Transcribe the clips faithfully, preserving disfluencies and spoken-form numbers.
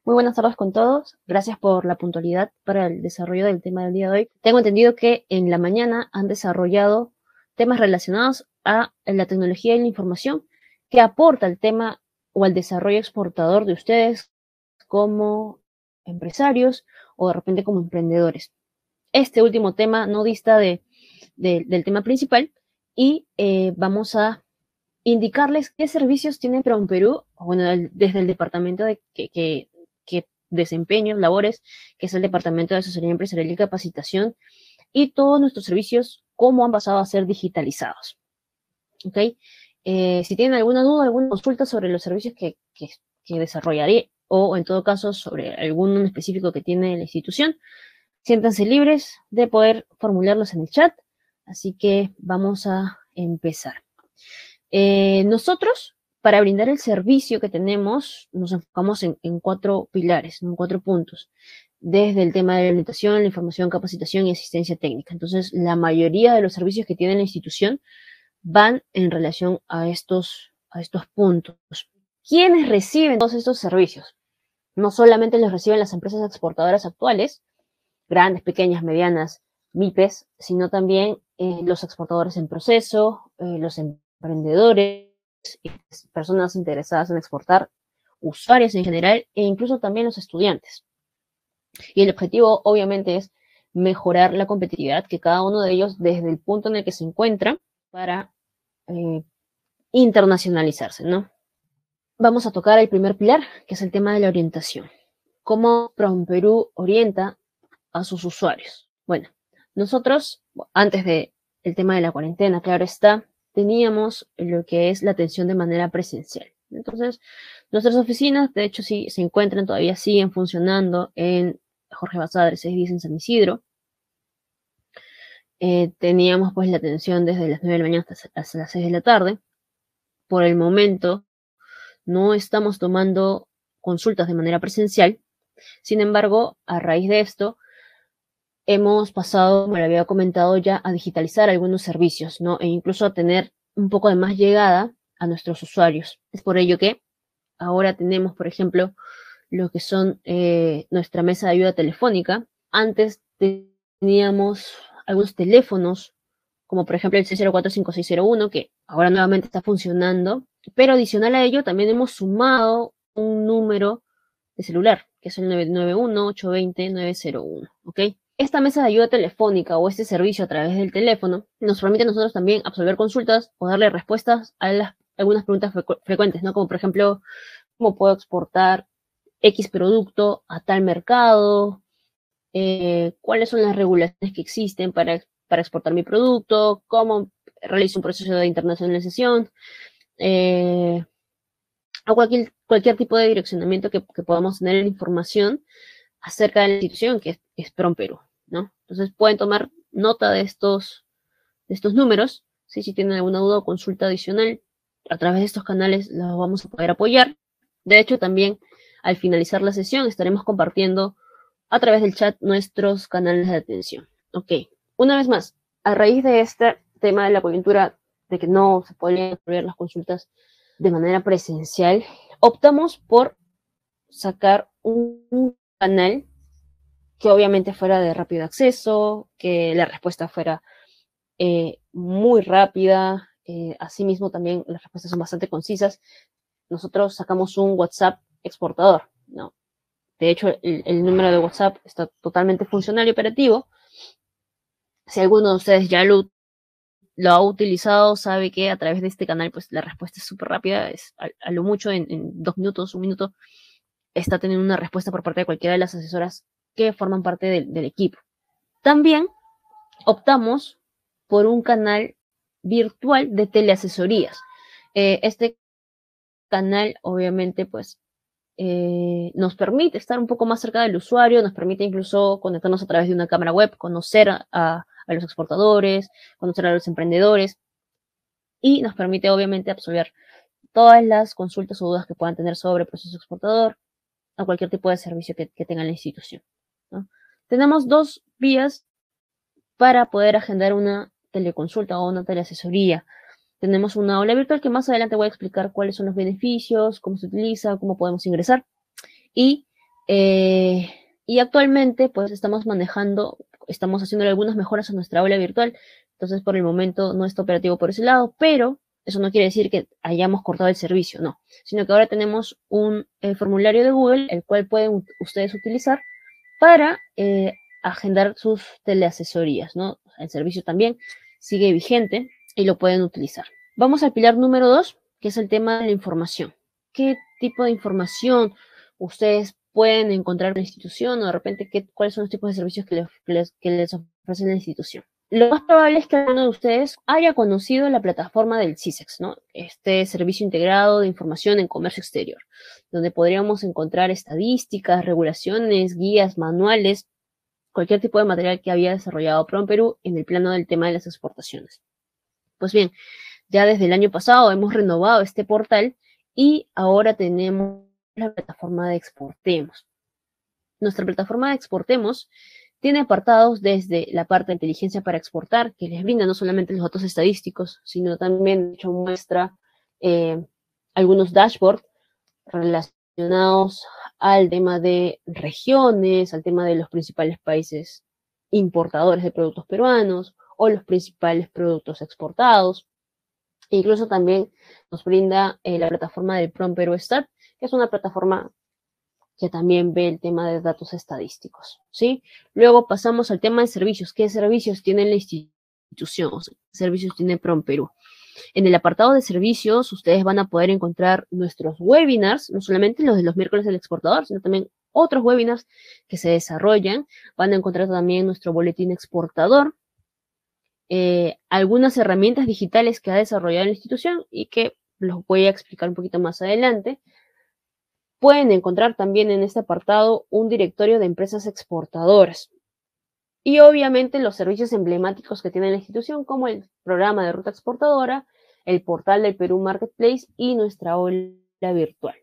Muy buenas tardes con todos. Gracias por la puntualidad para el desarrollo del tema del día de hoy. Tengo entendido que en la mañana han desarrollado temas relacionados a la tecnología y la información que aporta el tema o al desarrollo exportador de ustedes como empresarios o de repente como emprendedores. Este último tema no dista de, de, del tema principal y eh, vamos a indicarles qué servicios tiene PromPerú, bueno, el, desde el departamento de que, que, que desempeño labores, que es el departamento de asesoría empresarial y capacitación, y todos nuestros servicios, cómo han pasado a ser digitalizados. ¿Ok? Eh, si tienen alguna duda, alguna consulta sobre los servicios que, que, que desarrollaré, o en todo caso sobre alguno en específico que tiene la institución, siéntanse libres de poder formularlos en el chat. Así que vamos a empezar. Eh, nosotros, para brindar el servicio que tenemos, nos enfocamos en, en cuatro pilares, en cuatro puntos, desde el tema de la orientación, la información, capacitación y asistencia técnica. Entonces, la mayoría de los servicios que tiene la institución van en relación a estos, a estos puntos. ¿Quiénes reciben todos estos servicios? No solamente los reciben las empresas exportadoras actuales, grandes, pequeñas, medianas, MIPES, sino también eh, los exportadores en proceso, eh, los emprendedores, personas interesadas en exportar, usuarios en general e incluso también los estudiantes. Y el objetivo obviamente es mejorar la competitividad que cada uno de ellos desde el punto en el que se encuentra para eh, internacionalizarse, ¿no? Vamos a tocar el primer pilar, que es el tema de la orientación. ¿Cómo PromPerú orienta a sus usuarios? Bueno, nosotros, antes de el tema de la cuarentena, claro está, teníamos lo que es la atención de manera presencial. Entonces, nuestras oficinas, de hecho, sí se encuentran, todavía siguen funcionando en Jorge Basadre seiscientos diez en San Isidro. Eh, teníamos pues la atención desde las nueve de la mañana hasta, hasta las seis de la tarde. Por el momento, no estamos tomando consultas de manera presencial. Sin embargo, a raíz de esto, hemos pasado, como le había comentado ya, a digitalizar algunos servicios, ¿no? E incluso a tener un poco de más llegada a nuestros usuarios. Es por ello que ahora tenemos, por ejemplo, lo que son eh, nuestra mesa de ayuda telefónica. Antes teníamos algunos teléfonos, como por ejemplo el seis cero cuatro cinco seis cero uno, que ahora nuevamente está funcionando, pero adicional a ello también hemos sumado un número de celular, que es el nueve nueve uno, ocho dos cero, nueve cero uno, ¿ok? Esta mesa de ayuda telefónica o este servicio a través del teléfono nos permite a nosotros también absolver consultas o darle respuestas a las, algunas preguntas frecu frecuentes, ¿no? Como por ejemplo, ¿cómo puedo exportar X producto a tal mercado? Eh, ¿Cuáles son las regulaciones que existen para, para exportar mi producto? ¿Cómo realizo un proceso de internacionalización? Eh, o cualquier, cualquier tipo de direccionamiento que, que podamos tener en información acerca de la institución que es, es PromPerú, ¿no? Entonces pueden tomar nota de estos, de estos números, ¿sí? Si tienen alguna duda o consulta adicional, a través de estos canales los vamos a poder apoyar. De hecho, también al finalizar la sesión estaremos compartiendo a través del chat nuestros canales de atención. Ok, una vez más, a raíz de este tema de la coyuntura de que no se podían resolver las consultas de manera presencial, optamos por sacar un, un canal que obviamente fuera de rápido acceso, que la respuesta fuera eh, muy rápida, eh, asimismo también las respuestas son bastante concisas. Nosotros sacamos un WhatsApp exportador, ¿no? De hecho, el, el número de WhatsApp está totalmente funcional y operativo. Si alguno de ustedes ya lo, lo ha utilizado, sabe que a través de este canal, pues la respuesta es súper rápida, es a, a, lo mucho en, en dos minutos, un minuto, está teniendo una respuesta por parte de cualquiera de las asesoras que forman parte del, del equipo. También optamos por un canal virtual de teleasesorías. Eh, este canal, obviamente, pues, eh, nos permite estar un poco más cerca del usuario, nos permite incluso conectarnos a través de una cámara web, conocer a, a, a los exportadores, conocer a los emprendedores, y nos permite, obviamente, absolver todas las consultas o dudas que puedan tener sobre el proceso exportador, a cualquier tipo de servicio que, que tenga la institución, ¿no? Tenemos dos vías para poder agendar una teleconsulta o una teleasesoría. Tenemos una aula virtual que más adelante voy a explicar cuáles son los beneficios, cómo se utiliza, cómo podemos ingresar. Y Eh, y actualmente, pues, estamos manejando, estamos haciendo algunas mejoras a nuestra aula virtual. Entonces, por el momento no está operativo por ese lado, pero eso no quiere decir que hayamos cortado el servicio, no. Sino que ahora tenemos un eh, formulario de Google, el cual pueden ustedes utilizar para eh, agendar sus teleasesorías, ¿no? El servicio también sigue vigente y lo pueden utilizar. Vamos al pilar número dos, que es el tema de la información. ¿Qué tipo de información ustedes pueden encontrar en la institución o de repente qué, cuáles son los tipos de servicios que les, que les, que les ofrece la institución? Lo más probable es que alguno de ustedes haya conocido la plataforma del CISEX, ¿no? Este servicio integrado de información en comercio exterior, donde podríamos encontrar estadísticas, regulaciones, guías, manuales, cualquier tipo de material que había desarrollado PROMPERU en el plano del tema de las exportaciones. Pues bien, ya desde el año pasado hemos renovado este portal y ahora tenemos la plataforma de Exportemos. Nuestra plataforma de Exportemos tiene apartados desde la parte de inteligencia para exportar, que les brinda no solamente los datos estadísticos, sino también de hecho, muestra eh, algunos dashboards relacionados al tema de regiones, al tema de los principales países importadores de productos peruanos o los principales productos exportados. E incluso también nos brinda eh, la plataforma del PROMPERUStat, que es una plataforma que también ve el tema de datos estadísticos, ¿sí? Luego pasamos al tema de servicios. ¿Qué servicios tiene la institución? ¿Qué servicios tiene PROMPERU? En el apartado de servicios, ustedes van a poder encontrar nuestros webinars, no solamente los de los miércoles del exportador, sino también otros webinars que se desarrollan. Van a encontrar también nuestro boletín exportador, eh, algunas herramientas digitales que ha desarrollado la institución y que los voy a explicar un poquito más adelante. Pueden encontrar también en este apartado un directorio de empresas exportadoras. Y obviamente los servicios emblemáticos que tiene la institución, como el programa de ruta exportadora, el portal del Perú Marketplace y nuestra aula virtual.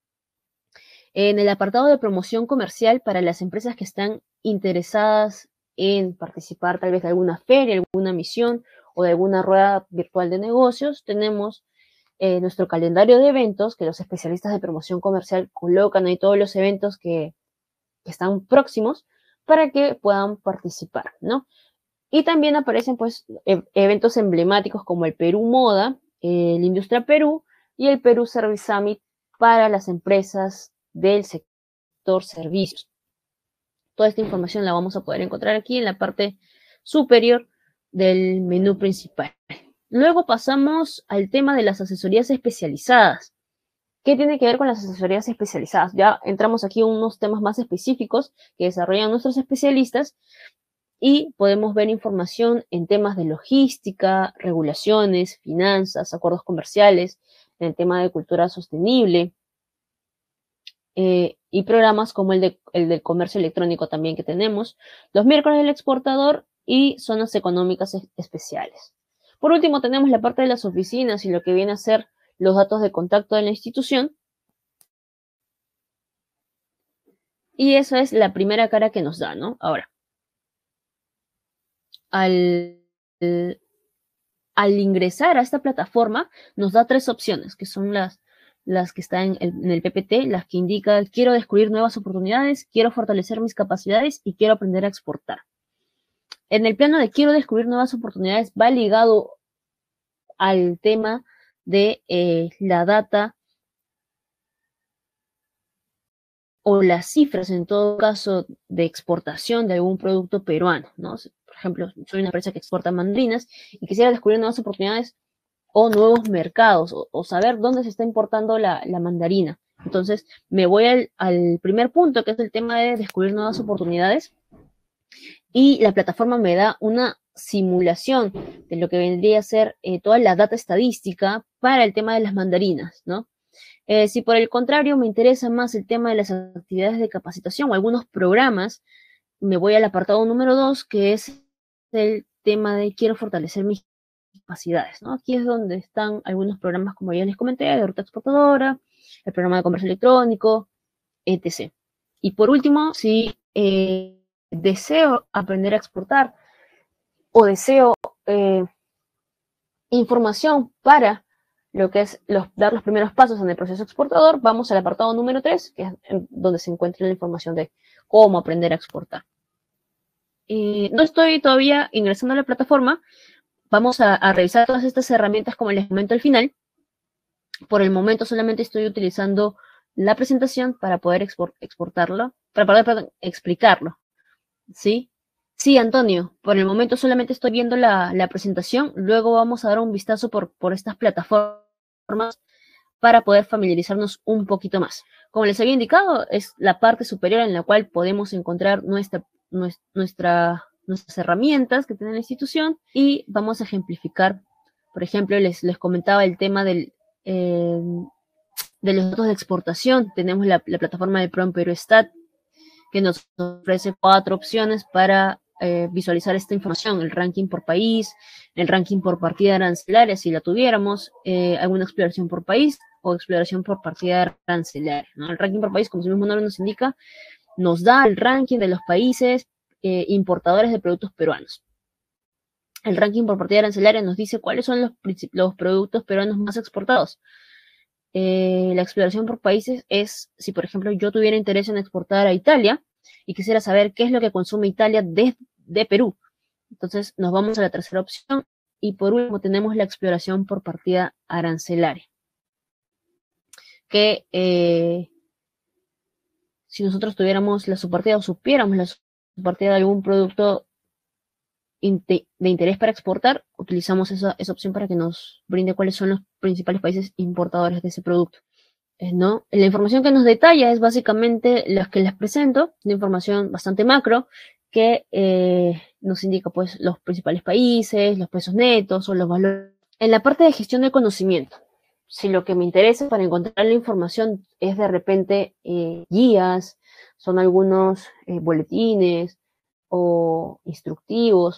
En el apartado de promoción comercial para las empresas que están interesadas en participar tal vez de alguna feria, alguna misión o de alguna rueda virtual de negocios, tenemos eh, nuestro calendario de eventos que los especialistas de promoción comercial colocan ahí todos los eventos que, que están próximos para que puedan participar, ¿no? Y también aparecen pues e eventos emblemáticos como el Perú Moda, el Industria Perú y el Perú Service Summit para las empresas del sector servicios. Toda esta información la vamos a poder encontrar aquí en la parte superior del menú principal. Luego pasamos al tema de las asesorías especializadas. ¿Qué tiene que ver con las asesorías especializadas? Ya entramos aquí en unos temas más específicos que desarrollan nuestros especialistas y podemos ver información en temas de logística, regulaciones, finanzas, acuerdos comerciales, en el tema de cultura sostenible eh, y programas como el, de, el del comercio electrónico también que tenemos, los miércoles del exportador y zonas económicas especiales. Por último, tenemos la parte de las oficinas y lo que viene a ser los datos de contacto de la institución. Y esa es la primera cara que nos da, ¿no? Ahora, al, al ingresar a esta plataforma, nos da tres opciones, que son las, las que están en el, en el P P T, las que indican quiero descubrir nuevas oportunidades, quiero fortalecer mis capacidades y quiero aprender a exportar. En el plano de quiero descubrir nuevas oportunidades va ligado al tema de eh, la data o las cifras, en todo caso, de exportación de algún producto peruano, ¿no? Por ejemplo, soy una empresa que exporta mandarinas y quisiera descubrir nuevas oportunidades o nuevos mercados, o, o saber dónde se está importando la, la mandarina. Entonces, me voy al, al primer punto, que es el tema de descubrir nuevas oportunidades, y la plataforma me da una simulación de lo que vendría a ser eh, toda la data estadística para el tema de las mandarinas, ¿no? Eh, si por el contrario me interesa más el tema de las actividades de capacitación o algunos programas, me voy al apartado número dos, que es el tema de quiero fortalecer mis capacidades, ¿no? Aquí es donde están algunos programas, como ya les comenté, de ruta exportadora, el programa de comercio electrónico, etcétera. Y por último, si eh, deseo aprender a exportar o deseo eh, información para lo que es los, dar los primeros pasos en el proceso exportador, vamos al apartado número tres, que es donde se encuentra la información de cómo aprender a exportar. Y no estoy todavía ingresando a la plataforma, vamos a, a revisar todas estas herramientas como les comento al final. Por el momento solamente estoy utilizando la presentación para poder export, exportarlo, para poder perdón, explicarlo, ¿sí? Sí, Antonio, por el momento solamente estoy viendo la, la presentación, luego vamos a dar un vistazo por, por estas plataformas para poder familiarizarnos un poquito más. Como les había indicado, es la parte superior en la cual podemos encontrar nuestra, nuestra, nuestras herramientas que tiene la institución y vamos a ejemplificar. Por ejemplo, les, les comentaba el tema del, eh, de los datos de exportación. Tenemos la, la plataforma de PromPeruStat, que nos ofrece cuatro opciones para eh, visualizar esta información, el ranking por país, el ranking por partida arancelaria, si la tuviéramos, eh, alguna exploración por país o exploración por partida arancelaria, ¿no? El ranking por país, como su mismo nombre nos indica, nos da el ranking de los países eh, importadores de productos peruanos. El ranking por partida arancelaria nos dice cuáles son los, los productos peruanos más exportados. Eh, la exploración por países es, si por ejemplo yo tuviera interés en exportar a Italia y quisiera saber qué es lo que consume Italia de, de Perú. Entonces nos vamos a la tercera opción y por último tenemos la exploración por partida arancelaria. Que eh, si nosotros tuviéramos la subpartida o supiéramos la subpartida de algún producto de interés para exportar, utilizamos esa, esa opción para que nos brinde cuáles son los principales países importadores de ese producto, ¿no? La información que nos detalla es básicamente las que les presento, una información bastante macro que eh, nos indica pues los principales países, los pesos netos o los valores. En la parte de gestión del conocimiento, si lo que me interesa para encontrar la información es de repente eh, guías, son algunos eh, boletines o instructivos,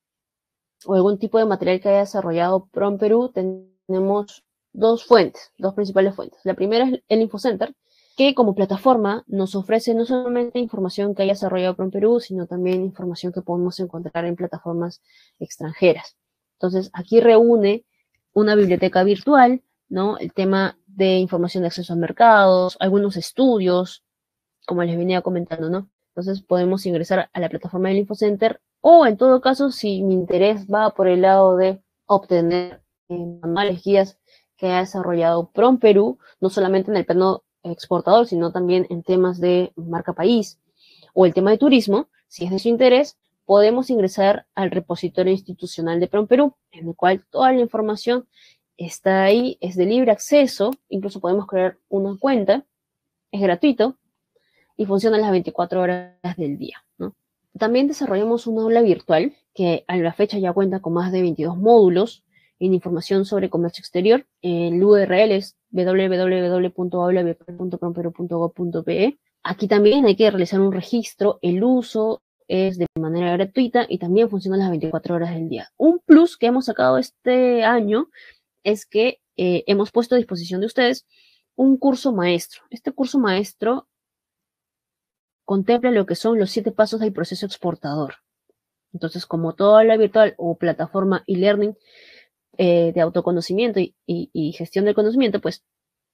o algún tipo de material que haya desarrollado PromPerú, tenemos dos fuentes, dos principales fuentes. La primera es el InfoCenter, que como plataforma nos ofrece no solamente información que haya desarrollado PromPerú, sino también información que podemos encontrar en plataformas extranjeras. Entonces, aquí reúne una biblioteca virtual, ¿no? El tema de información de acceso a mercados, algunos estudios, como les venía comentando, ¿no? Entonces podemos ingresar a la plataforma del InfoCenter o en todo caso, si mi interés va por el lado de obtener eh, manuales, guías que ha desarrollado PromPerú, no solamente en el plano exportador, sino también en temas de marca país o el tema de turismo, si es de su interés, podemos ingresar al repositorio institucional de PromPerú, en el cual toda la información está ahí, es de libre acceso, incluso podemos crear una cuenta, es gratuito, y funciona las veinticuatro horas del día, ¿no? También desarrollamos un aula virtual que a la fecha ya cuenta con más de veintidós módulos en información sobre comercio exterior. El U R L es w w w punto aula virtual punto promperu punto gob punto pe. Aquí también hay que realizar un registro. El uso es de manera gratuita y también funciona las veinticuatro horas del día. Un plus que hemos sacado este año es que eh, hemos puesto a disposición de ustedes un curso maestro. Este curso maestro contempla lo que son los siete pasos del proceso exportador. Entonces, como toda la virtual o plataforma e-learning eh, de autoconocimiento y, y, y gestión del conocimiento, pues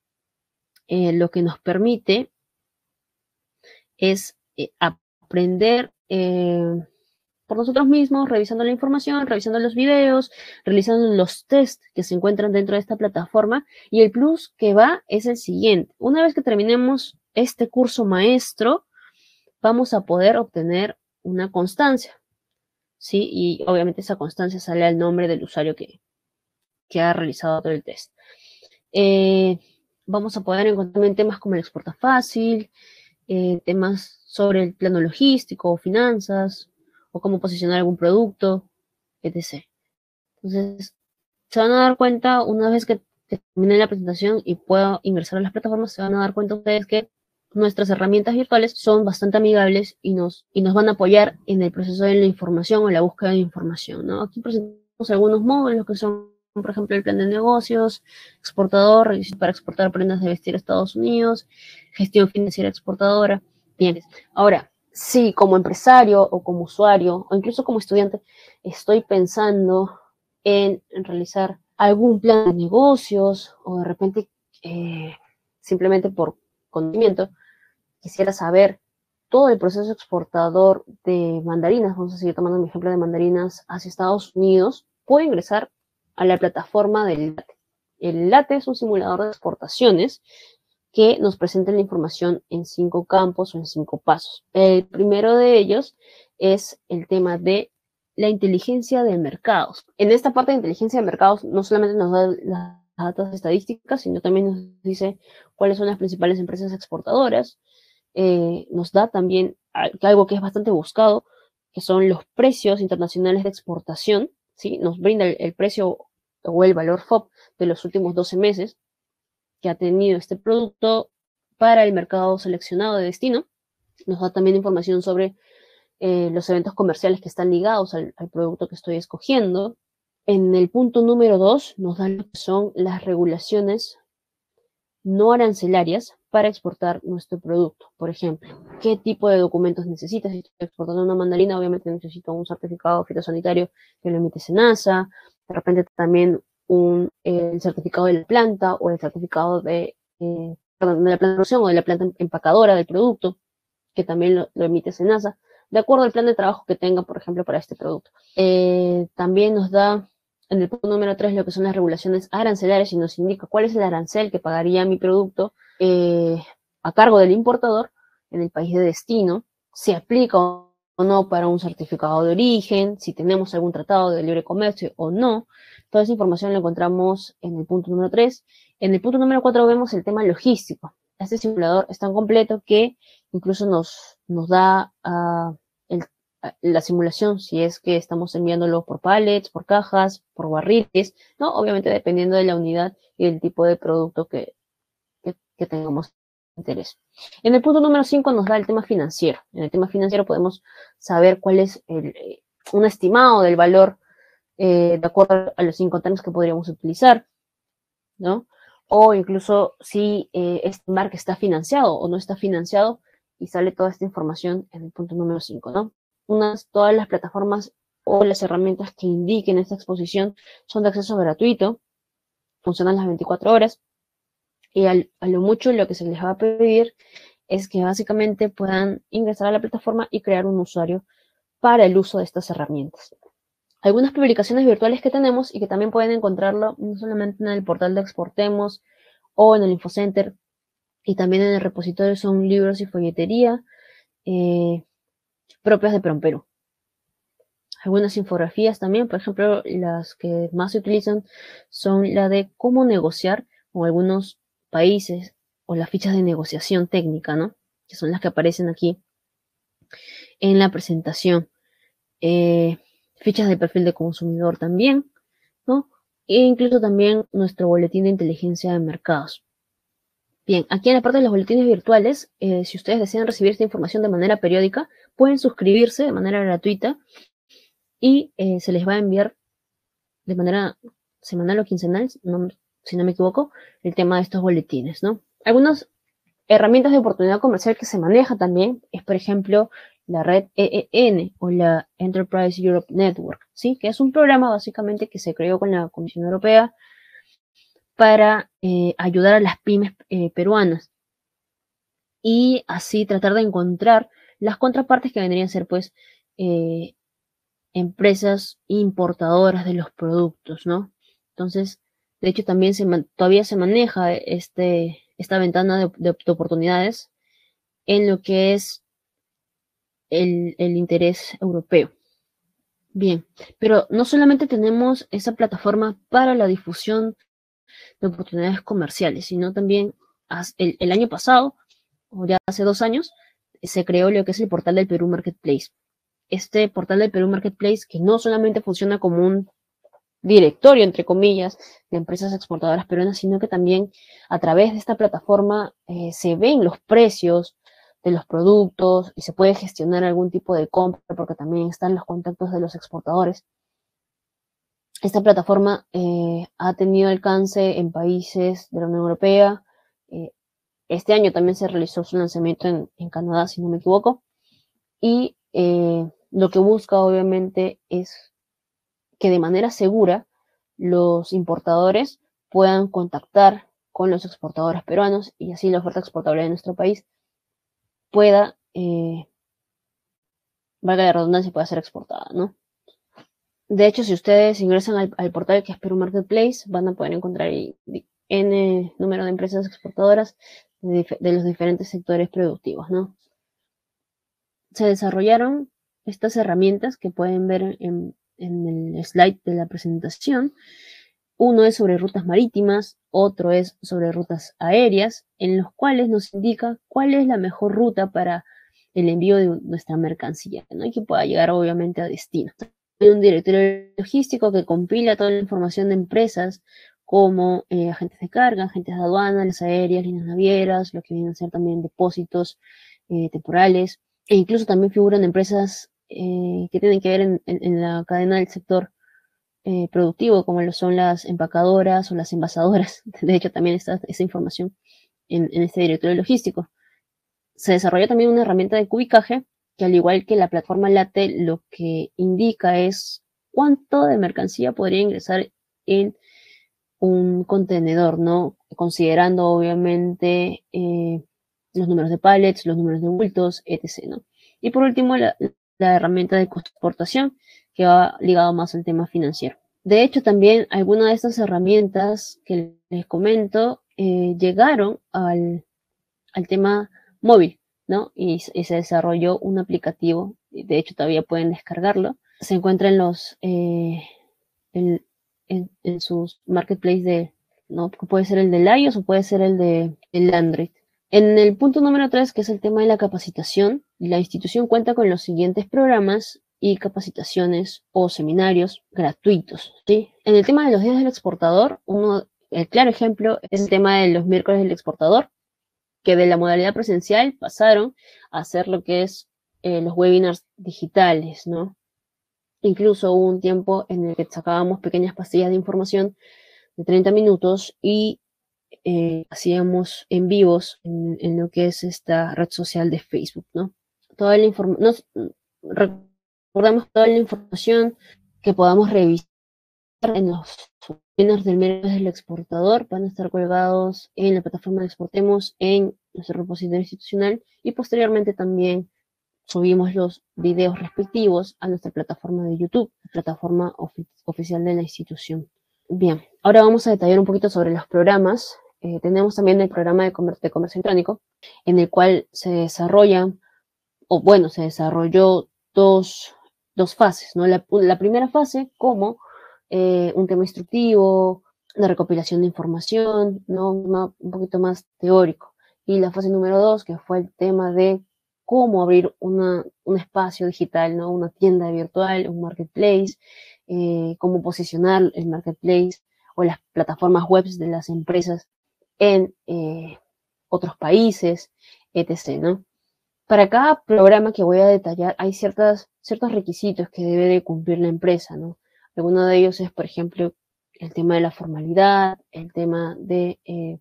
eh, lo que nos permite es eh, aprender eh, por nosotros mismos, revisando la información, revisando los videos, realizando los tests que se encuentran dentro de esta plataforma. Y el plus que va es el siguiente. Una vez que terminemos este curso maestro, vamos a poder obtener una constancia, ¿sí? Y obviamente esa constancia sale al nombre del usuario que, que ha realizado todo el test. Eh, vamos a poder encontrar temas como el exporta fácil, eh, temas sobre el plano logístico o finanzas, o cómo posicionar algún producto, etcétera. Entonces, se van a dar cuenta, una vez que termine la presentación y pueda ingresar a las plataformas, se van a dar cuenta ustedes que nuestras herramientas virtuales son bastante amigables y nos, y nos van a apoyar en el proceso de la información o la búsqueda de información, ¿no? Aquí presentamos algunos módulos que son, por ejemplo, el plan de negocios, exportador, para exportar prendas de vestir a Estados Unidos, gestión financiera exportadora. Bien, ahora, si como empresario o como usuario o incluso como estudiante estoy pensando en, en realizar algún plan de negocios o de repente eh, simplemente por conocimiento quisiera saber todo el proceso exportador de mandarinas, vamos a seguir tomando mi ejemplo de mandarinas hacia Estados Unidos, puede ingresar a la plataforma del LATE. El LATE es un simulador de exportaciones que nos presenta la información en cinco campos o en cinco pasos. El primero de ellos es el tema de la inteligencia de mercados. En esta parte de inteligencia de mercados no solamente nos da las datos estadísticas, sino también nos dice cuáles son las principales empresas exportadoras. Eh, nos da también algo que es bastante buscado, que son los precios internacionales de exportación, ¿sí? Nos brinda el, el precio o el valor F O B de los últimos doce meses que ha tenido este producto para el mercado seleccionado de destino. Nos da también información sobre eh, los eventos comerciales que están ligados al, al producto que estoy escogiendo. En el punto número dos nos da lo que son las regulaciones no arancelarias para exportar nuestro producto. Por ejemplo, ¿qué tipo de documentos necesitas? Si estoy exportando una mandarina, obviamente necesito un certificado fitosanitario que lo emite SENASA, de repente también un, eh, el certificado de la planta o el certificado de, eh, perdón, de la planta de producción o de la planta empacadora del producto, que también lo, lo emite SENASA, de acuerdo al plan de trabajo que tenga, por ejemplo, para este producto. Eh, también nos da en el punto número tres lo que son las regulaciones arancelarias y nos indica cuál es el arancel que pagaría mi producto eh, a cargo del importador en el país de destino, si aplica o no para un certificado de origen, si tenemos algún tratado de libre comercio o no. Toda esa información la encontramos en el punto número tres. En el punto número cuatro vemos el tema logístico. Este simulador es tan completo que incluso nos, nos da uh, el la simulación, si es que estamos enviándolo por pallets, por cajas, por barriles, ¿no? Obviamente dependiendo de la unidad y del tipo de producto que, que, que tengamos interés. En el punto número cinco nos da el tema financiero. En el tema financiero podemos saber cuál es el, un estimado del valor eh, de acuerdo a los cinco términos que podríamos utilizar, ¿no? O incluso si eh, estimar que está financiado o no está financiado y sale toda esta información en el punto número cinco, ¿no? Unas, todas las plataformas o las herramientas que indiquen esta exposición son de acceso gratuito, funcionan las veinticuatro horas y al, a lo mucho lo que se les va a pedir es que básicamente puedan ingresar a la plataforma y crear un usuario para el uso de estas herramientas. Algunas publicaciones virtuales que tenemos y que también pueden encontrarlo no solamente en el portal de Exportemos o en el Infocenter y también en el repositorio son libros y folletería eh, propias de PROMPERU. Algunas infografías también, por ejemplo, las que más se utilizan son la de cómo negociar con algunos países o las fichas de negociación técnica, ¿no? Que son las que aparecen aquí en la presentación. Eh, fichas de perfil de consumidor también, ¿no? E incluso también nuestro boletín de inteligencia de mercados. Bien, aquí en la parte de los boletines virtuales, eh, si ustedes desean recibir esta información de manera periódica, pueden suscribirse de manera gratuita y eh, se les va a enviar de manera semanal o quincenal, no, si no me equivoco, el tema de estos boletines, ¿no? Algunas herramientas de oportunidad comercial que se maneja también es, por ejemplo, la red E E N o la Enterprise Europe Network, ¿sí? Que es un programa básicamente que se creó con la Comisión Europea para eh, ayudar a las pymes eh, peruanas y así tratar de encontrar las contrapartes que vendrían a ser, pues, eh, empresas importadoras de los productos, ¿no? Entonces, de hecho, también se todavía se maneja este, esta ventana de, de, de oportunidades en lo que es el, el interés europeo. Bien, pero no solamente tenemos esa plataforma para la difusión de oportunidades comerciales, sino también el, el año pasado, o ya hace dos años, se creó lo que es el portal del Perú Marketplace. Este portal del Perú Marketplace, que no solamente funciona como un directorio, entre comillas, de empresas exportadoras peruanas, sino que también a través de esta plataforma eh, se ven los precios de los productos y se puede gestionar algún tipo de compra porque también están los contactos de los exportadores. Esta plataforma eh, ha tenido alcance en países de la Unión Europea. Eh, este año también se realizó su lanzamiento en, en Canadá, si no me equivoco. Y eh, lo que busca obviamente es que de manera segura los importadores puedan contactar con los exportadores peruanos y así la oferta exportable de nuestro país pueda, eh, valga la redundancia, pueda ser exportada, ¿no? De hecho, si ustedes ingresan al, al portal que es Perú Marketplace, van a poder encontrar N número de empresas exportadoras de, de los diferentes sectores productivos, ¿no? Se desarrollaron estas herramientas que pueden ver en, en el slide de la presentación. Uno es sobre rutas marítimas, otro es sobre rutas aéreas, en los cuales nos indica cuál es la mejor ruta para el envío de nuestra mercancía, ¿no? Y que pueda llegar obviamente a destino. Hay un directorio logístico que compila toda la información de empresas como eh, agentes de carga, agentes de aduana, las aéreas, líneas navieras, lo que vienen a ser también depósitos eh, temporales, e incluso también figuran empresas eh, que tienen que ver en, en, en la cadena del sector eh, productivo, como lo son las empacadoras o las envasadoras. De hecho, también está esa información en, en este directorio logístico. Se desarrolló también una herramienta de cubicaje que, al igual que la plataforma Late, lo que indica es cuánto de mercancía podría ingresar en un contenedor, ¿no? Considerando obviamente eh, los números de pallets, los números de bultos, etcétera, ¿no? Y por último, la, la herramienta de costo de exportación, que va ligado más al tema financiero. De hecho, también algunas de estas herramientas que les comento eh, llegaron al, al tema móvil, ¿no? Y, y, se desarrolló un aplicativo, de hecho todavía pueden descargarlo. Se encuentra en los, eh, en, en, en sus marketplace de, ¿no? Puede ser el de iOS o puede ser el de el Android. En el punto número tres, que es el tema de la capacitación, la institución cuenta con los siguientes programas y capacitaciones o seminarios gratuitos, ¿sí? En el tema de los días del exportador, uno, el claro ejemplo es el tema de los miércoles del exportador, que de la modalidad presencial pasaron a hacer lo que es eh, los webinars digitales, ¿no? Incluso hubo un tiempo en el que sacábamos pequeñas pastillas de información de treinta minutos y eh, hacíamos en vivos en, en lo que es esta red social de Facebook, ¿no? Toda la información, recordamos toda la información que podamos revisar en los webinars del miércoles del exportador, van a estar colgados en la plataforma de Exportemos, en nuestro repositorio institucional, y posteriormente también subimos los videos respectivos a nuestra plataforma de YouTube, la plataforma ofi oficial de la institución. Bien, ahora vamos a detallar un poquito sobre los programas. Eh, tenemos también el programa de, comer de comercio electrónico, en el cual se desarrollan, o bueno, se desarrolló dos, dos fases, ¿no? La, la primera fase como eh, un tema instructivo, de recopilación de información, ¿no? Una, un poquito más teórico. Y la fase número dos, que fue el tema de cómo abrir una, un espacio digital, ¿no? Una tienda virtual, un marketplace, eh, cómo posicionar el marketplace o las plataformas web de las empresas en eh, otros países, etcétera, ¿no? Para cada programa que voy a detallar hay ciertas, ciertos requisitos que debe de cumplir la empresa, ¿no? Alguno de ellos es, por ejemplo, el tema de la formalidad, el tema de eh,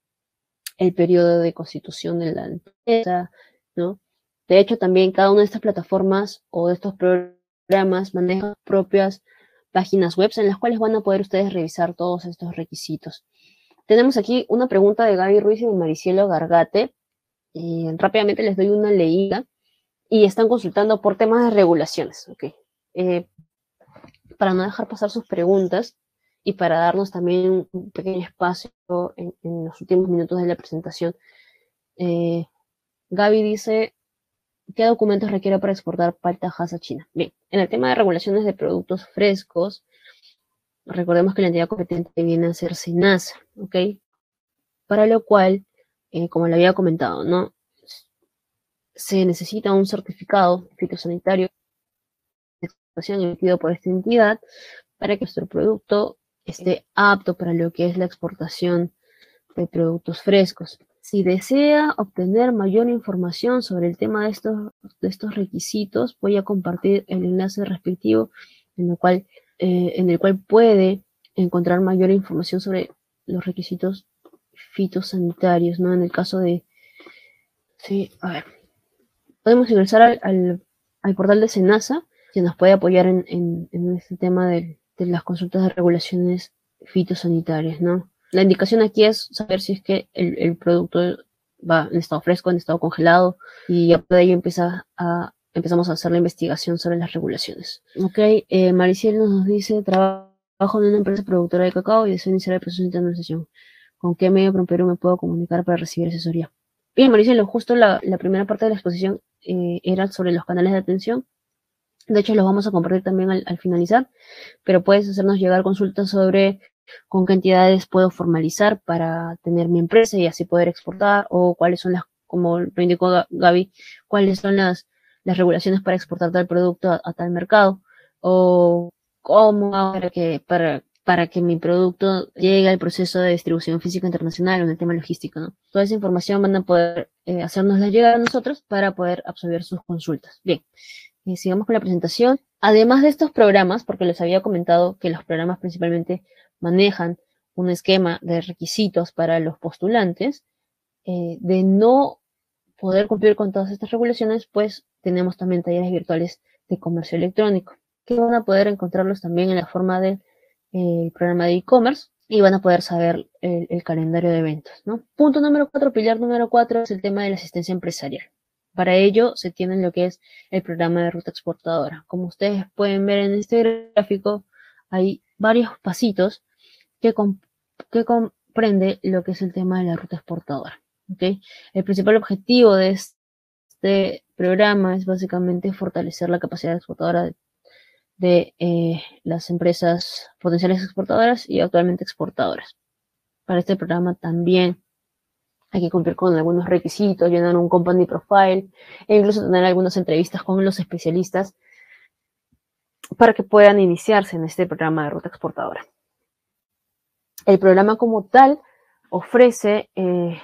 el periodo de constitución de la empresa, ¿no? De hecho, también cada una de estas plataformas o de estos programas maneja propias páginas web en las cuales van a poder ustedes revisar todos estos requisitos. Tenemos aquí una pregunta de Gaby Ruiz y de Maricielo Gargate. Eh, rápidamente les doy una leída y están consultando por temas de regulaciones, ¿ok? Eh, para no dejar pasar sus preguntas y para darnos también un pequeño espacio en, en los últimos minutos de la presentación. Eh, Gaby dice, ¿qué documentos requiere para exportar palta Hass a China? Bien, en el tema de regulaciones de productos frescos, recordemos que la entidad competente viene a ser SENASA, ¿ok? Para lo cual, eh, como le había comentado, ¿no? Se necesita un certificado fitosanitario de exportación emitido por esta entidad para que nuestro producto esté apto para lo que es la exportación de productos frescos. Si desea obtener mayor información sobre el tema de estos, de estos requisitos, voy a compartir el enlace respectivo en, lo cual, eh, en el cual puede encontrar mayor información sobre los requisitos fitosanitarios, ¿no? En el caso de... Sí, a ver. Podemos ingresar al, al, al portal de SENASA, que nos puede apoyar en, en, en este tema del, de las consultas de regulaciones fitosanitarias, ¿no? La indicación aquí es saber si es que el, el producto va en estado fresco, en estado congelado, y ya de ahí empieza a, empezamos a hacer la investigación sobre las regulaciones. Ok, eh, Mariciel nos dice, trabajo en una empresa productora de cacao y deseo iniciar el proceso de internalización. ¿Con qué medio Perú me puedo comunicar para recibir asesoría? Bien, Mariciel, justo la, la primera parte de la exposición eh, era sobre los canales de atención. De hecho, los vamos a compartir también al, al finalizar, pero puedes hacernos llegar consultas sobre con qué entidades puedo formalizar para tener mi empresa y así poder exportar, o cuáles son las, como lo indicó Gaby, cuáles son las, las regulaciones para exportar tal producto a, a tal mercado, o cómo para que, para, para que mi producto llegue al proceso de distribución física internacional o en el tema logístico, ¿no? Toda esa información van a poder eh, hacérnosla llegar a nosotros para poder absorber sus consultas. Bien. Y sigamos con la presentación. Además de estos programas, porque les había comentado que los programas principalmente manejan un esquema de requisitos para los postulantes, eh, de no poder cumplir con todas estas regulaciones, pues tenemos también talleres virtuales de comercio electrónico, que van a poder encontrarlos también en la forma del eh, programa de e-commerce y van a poder saber el, el calendario de eventos, ¿no? Punto número cuatro, pilar número cuatro, es el tema de la asistencia empresarial. Para ello se tiene lo que es el programa de ruta exportadora. Como ustedes pueden ver en este gráfico, hay varios pasitos que, comp que comprende lo que es el tema de la ruta exportadora. ¿Okay? El principal objetivo de este programa es básicamente fortalecer la capacidad exportadora de, de eh, las empresas potenciales exportadoras y actualmente exportadoras. Para este programa también hay que cumplir con algunos requisitos, llenar un company profile e incluso tener algunas entrevistas con los especialistas para que puedan iniciarse en este programa de ruta exportadora. El programa como tal ofrece eh,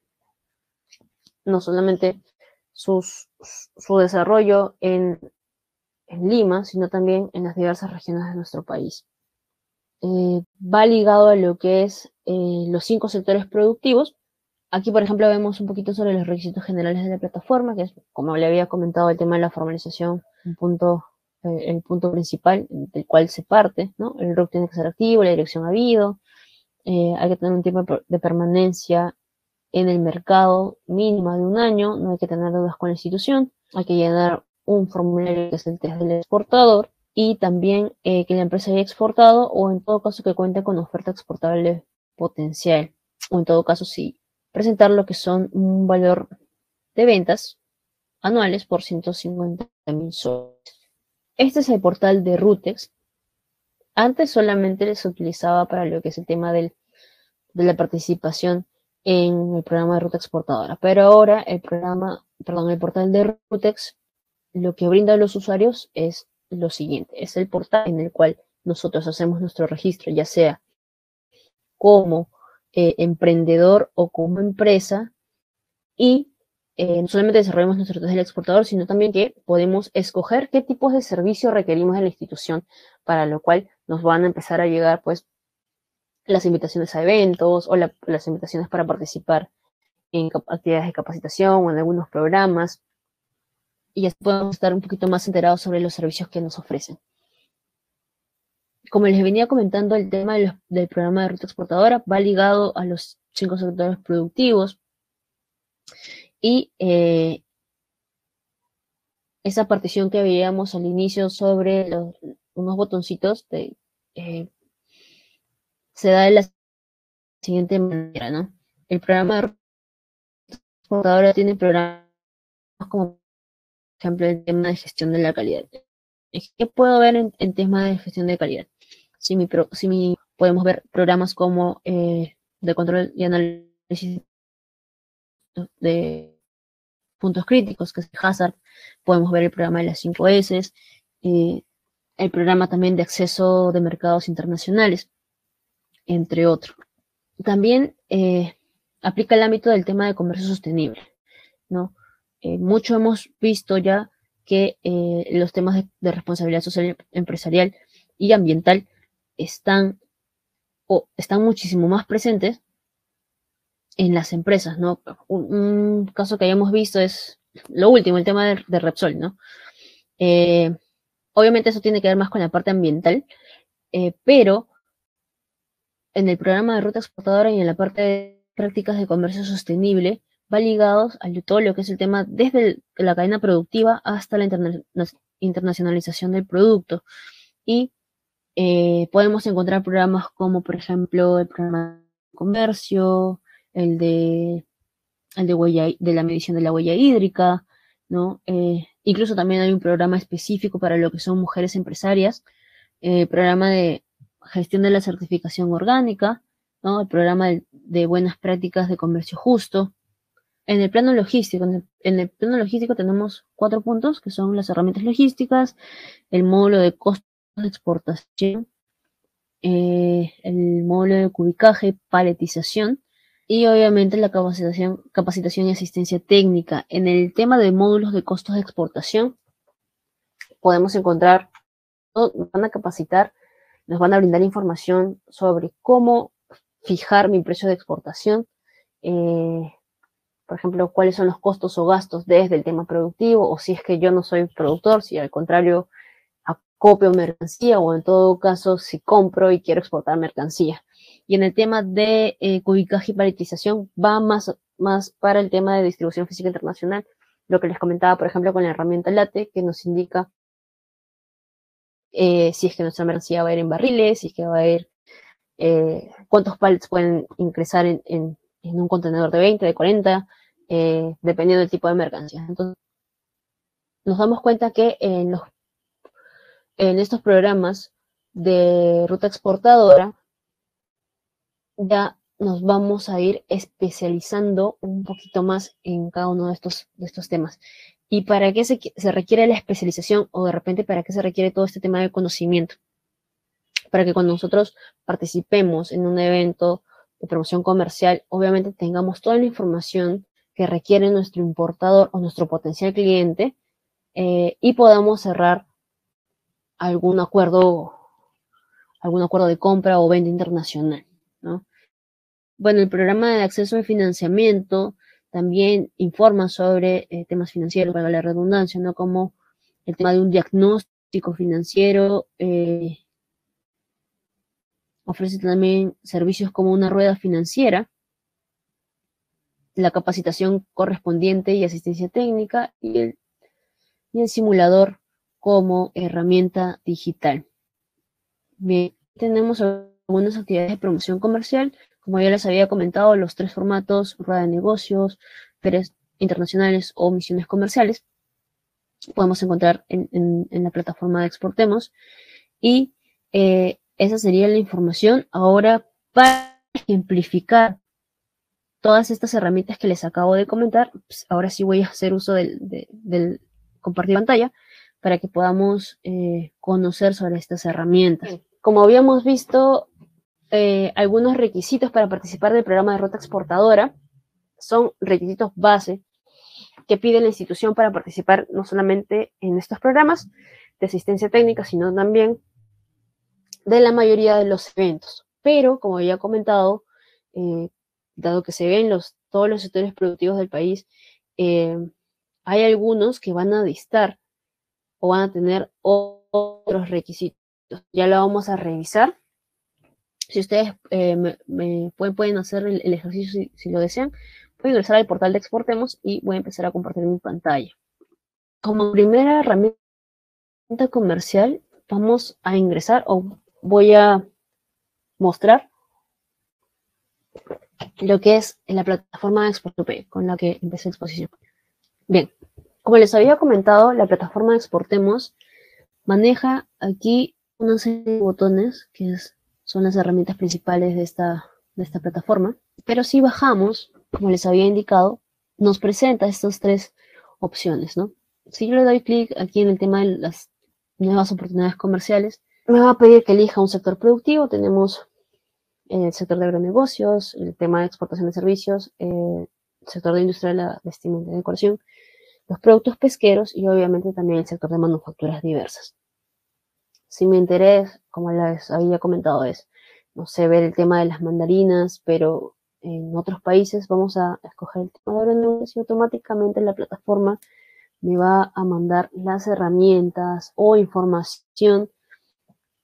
no solamente sus, su desarrollo en, en Lima, sino también en las diversas regiones de nuestro país. Eh, va ligado a lo que es eh, los cinco sectores productivos. Aquí, por ejemplo, vemos un poquito sobre los requisitos generales de la plataforma, que es, como le había comentado, el tema de la formalización, un punto, eh, el punto principal del cual se parte, ¿no? El R U C tiene que ser activo, la dirección ha habido, eh, hay que tener un tiempo de permanencia en el mercado mínima de un año, no hay que tener deudas con la institución, hay que llenar un formulario que es el test del exportador y también eh, que la empresa haya exportado o en todo caso que cuente con oferta exportable potencial, o en todo caso sí presentar lo que son un valor de ventas anuales por ciento cincuenta mil soles. Este es el portal de Rutex. Antes solamente se utilizaba para lo que es el tema del, de la participación en el programa de ruta exportadora, pero ahora el programa, perdón, el portal de Rutex lo que brinda a los usuarios es lo siguiente, es el portal en el cual nosotros hacemos nuestro registro, ya sea como eh, emprendedor o como empresa, y eh, no solamente desarrollamos nuestro test del exportador, sino también que podemos escoger qué tipos de servicios requerimos de la institución, para lo cual nos van a empezar a llegar pues las invitaciones a eventos o la, las invitaciones para participar en actividades de capacitación o en algunos programas, y así podemos estar un poquito más enterados sobre los servicios que nos ofrecen. Como les venía comentando, el tema de los, del programa de ruta exportadora va ligado a los cinco sectores productivos y eh, esa partición que veíamos al inicio sobre los, unos botoncitos de, eh, se da de la siguiente manera, ¿no? El programa de ruta exportadora tiene programas como, por ejemplo, el tema de gestión de la calidad. ¿Qué puedo ver en, en tema de gestión de calidad? Si, mi, si mi, podemos ver programas como eh, de control y análisis de puntos críticos, que es Hazard, podemos ver el programa de las cinco ese, eh, el programa también de acceso de mercados internacionales, entre otros. También eh, aplica el ámbito del tema de comercio sostenible, ¿no? Eh, mucho hemos visto ya que eh, los temas de, de responsabilidad social empresarial y ambiental están, o están muchísimo más presentes en las empresas, ¿no? Un, un caso que hayamos visto es lo último, el tema de, de Repsol, ¿no? Eh, obviamente eso tiene que ver más con la parte ambiental, eh, pero en el programa de ruta exportadora y en la parte de prácticas de comercio sostenible va ligados a todo lo que es el tema desde el, la cadena productiva hasta la interna internacionalización del producto. Y eh, podemos encontrar programas como, por ejemplo, el programa de comercio, el de, el de, huella, de la medición de la huella hídrica, ¿no? Eh, incluso también hay un programa específico para lo que son mujeres empresarias, el eh, programa de gestión de la certificación orgánica, ¿no? El programa de, de buenas prácticas de comercio justo. En el plano logístico, en el, en el plano logístico tenemos cuatro puntos, que son las herramientas logísticas, el módulo de costos de exportación, eh, el módulo de cubicaje, paletización, y obviamente la capacitación, capacitación y asistencia técnica. En el tema de módulos de costos de exportación, podemos encontrar, nos van a capacitar, nos van a brindar información sobre cómo fijar mi precio de exportación, eh, por ejemplo, cuáles son los costos o gastos desde el tema productivo, o si es que yo no soy productor, si al contrario acopio mercancía, o en todo caso si compro y quiero exportar mercancía. Y en el tema de eh, cubicaje y paletización va más, más para el tema de distribución física internacional, lo que les comentaba, por ejemplo, con la herramienta LATE, que nos indica eh, si es que nuestra mercancía va a ir en barriles, si es que va a ir, eh, cuántos pallets pueden ingresar en, en, en un contenedor de veinte, de cuarenta, eh, dependiendo del tipo de mercancía. Entonces, nos damos cuenta que en, los, en estos programas de ruta exportadora ya nos vamos a ir especializando un poquito más en cada uno de estos, de estos temas. ¿Y para qué se, se requiere la especialización, o de repente para qué se requiere todo este tema de conocimiento? Para que cuando nosotros participemos en un evento de promoción comercial, obviamente tengamos toda la información que requiere nuestro importador o nuestro potencial cliente, eh, y podamos cerrar algún acuerdo, algún acuerdo de compra o venta internacional, ¿no? Bueno, el programa de acceso al financiamiento también informa sobre eh, temas financieros, para la redundancia, ¿no? Como el tema de un diagnóstico financiero, eh, ofrece también servicios como una rueda financiera, la capacitación correspondiente y asistencia técnica, y el, y el simulador como herramienta digital. Bien, tenemos algunas actividades de promoción comercial, como ya les había comentado, los tres formatos: rueda de negocios, ferias internacionales o misiones comerciales. Podemos encontrar en, en, en la plataforma de Exportemos, y eh, esa sería la información. Ahora, para ejemplificar todas estas herramientas que les acabo de comentar, pues ahora sí voy a hacer uso del, de, del compartir pantalla para que podamos eh, conocer sobre estas herramientas. Como habíamos visto, eh, algunos requisitos para participar del programa de ruta exportadora son requisitos base que pide la institución para participar no solamente en estos programas de asistencia técnica, sino también de la mayoría de los eventos. Pero, como ya he comentado, eh, dado que se ven los, todos los sectores productivos del país, eh, hay algunos que van a distar o van a tener otros requisitos. Ya lo vamos a revisar. Si ustedes eh, me, me pueden, pueden hacer el, el ejercicio si, si lo desean, pueden ingresar al portal de Exportemos y voy a empezar a compartir mi pantalla. Como primera herramienta comercial, vamos a ingresar, o voy a mostrar lo que es la plataforma de Exportopay, con la que empecé la exposición. Bien, como les había comentado, la plataforma de Exportemos maneja aquí una serie de botones que es, son las herramientas principales de esta, de esta plataforma. Pero si bajamos, como les había indicado, nos presenta estas tres opciones, ¿no? Si yo le doy clic aquí en el tema de las nuevas oportunidades comerciales, me va a pedir que elija un sector productivo. Tenemos el sector de agronegocios, el tema de exportación de servicios, eh, el sector de industria de la vestimenta y decoración, los productos pesqueros, y obviamente también el sector de manufacturas diversas. Si mi interés, como les había comentado, es, no sé, ver el tema de las mandarinas, pero en otros países, vamos a escoger el tema de agronegocios y automáticamente la plataforma me va a mandar las herramientas o información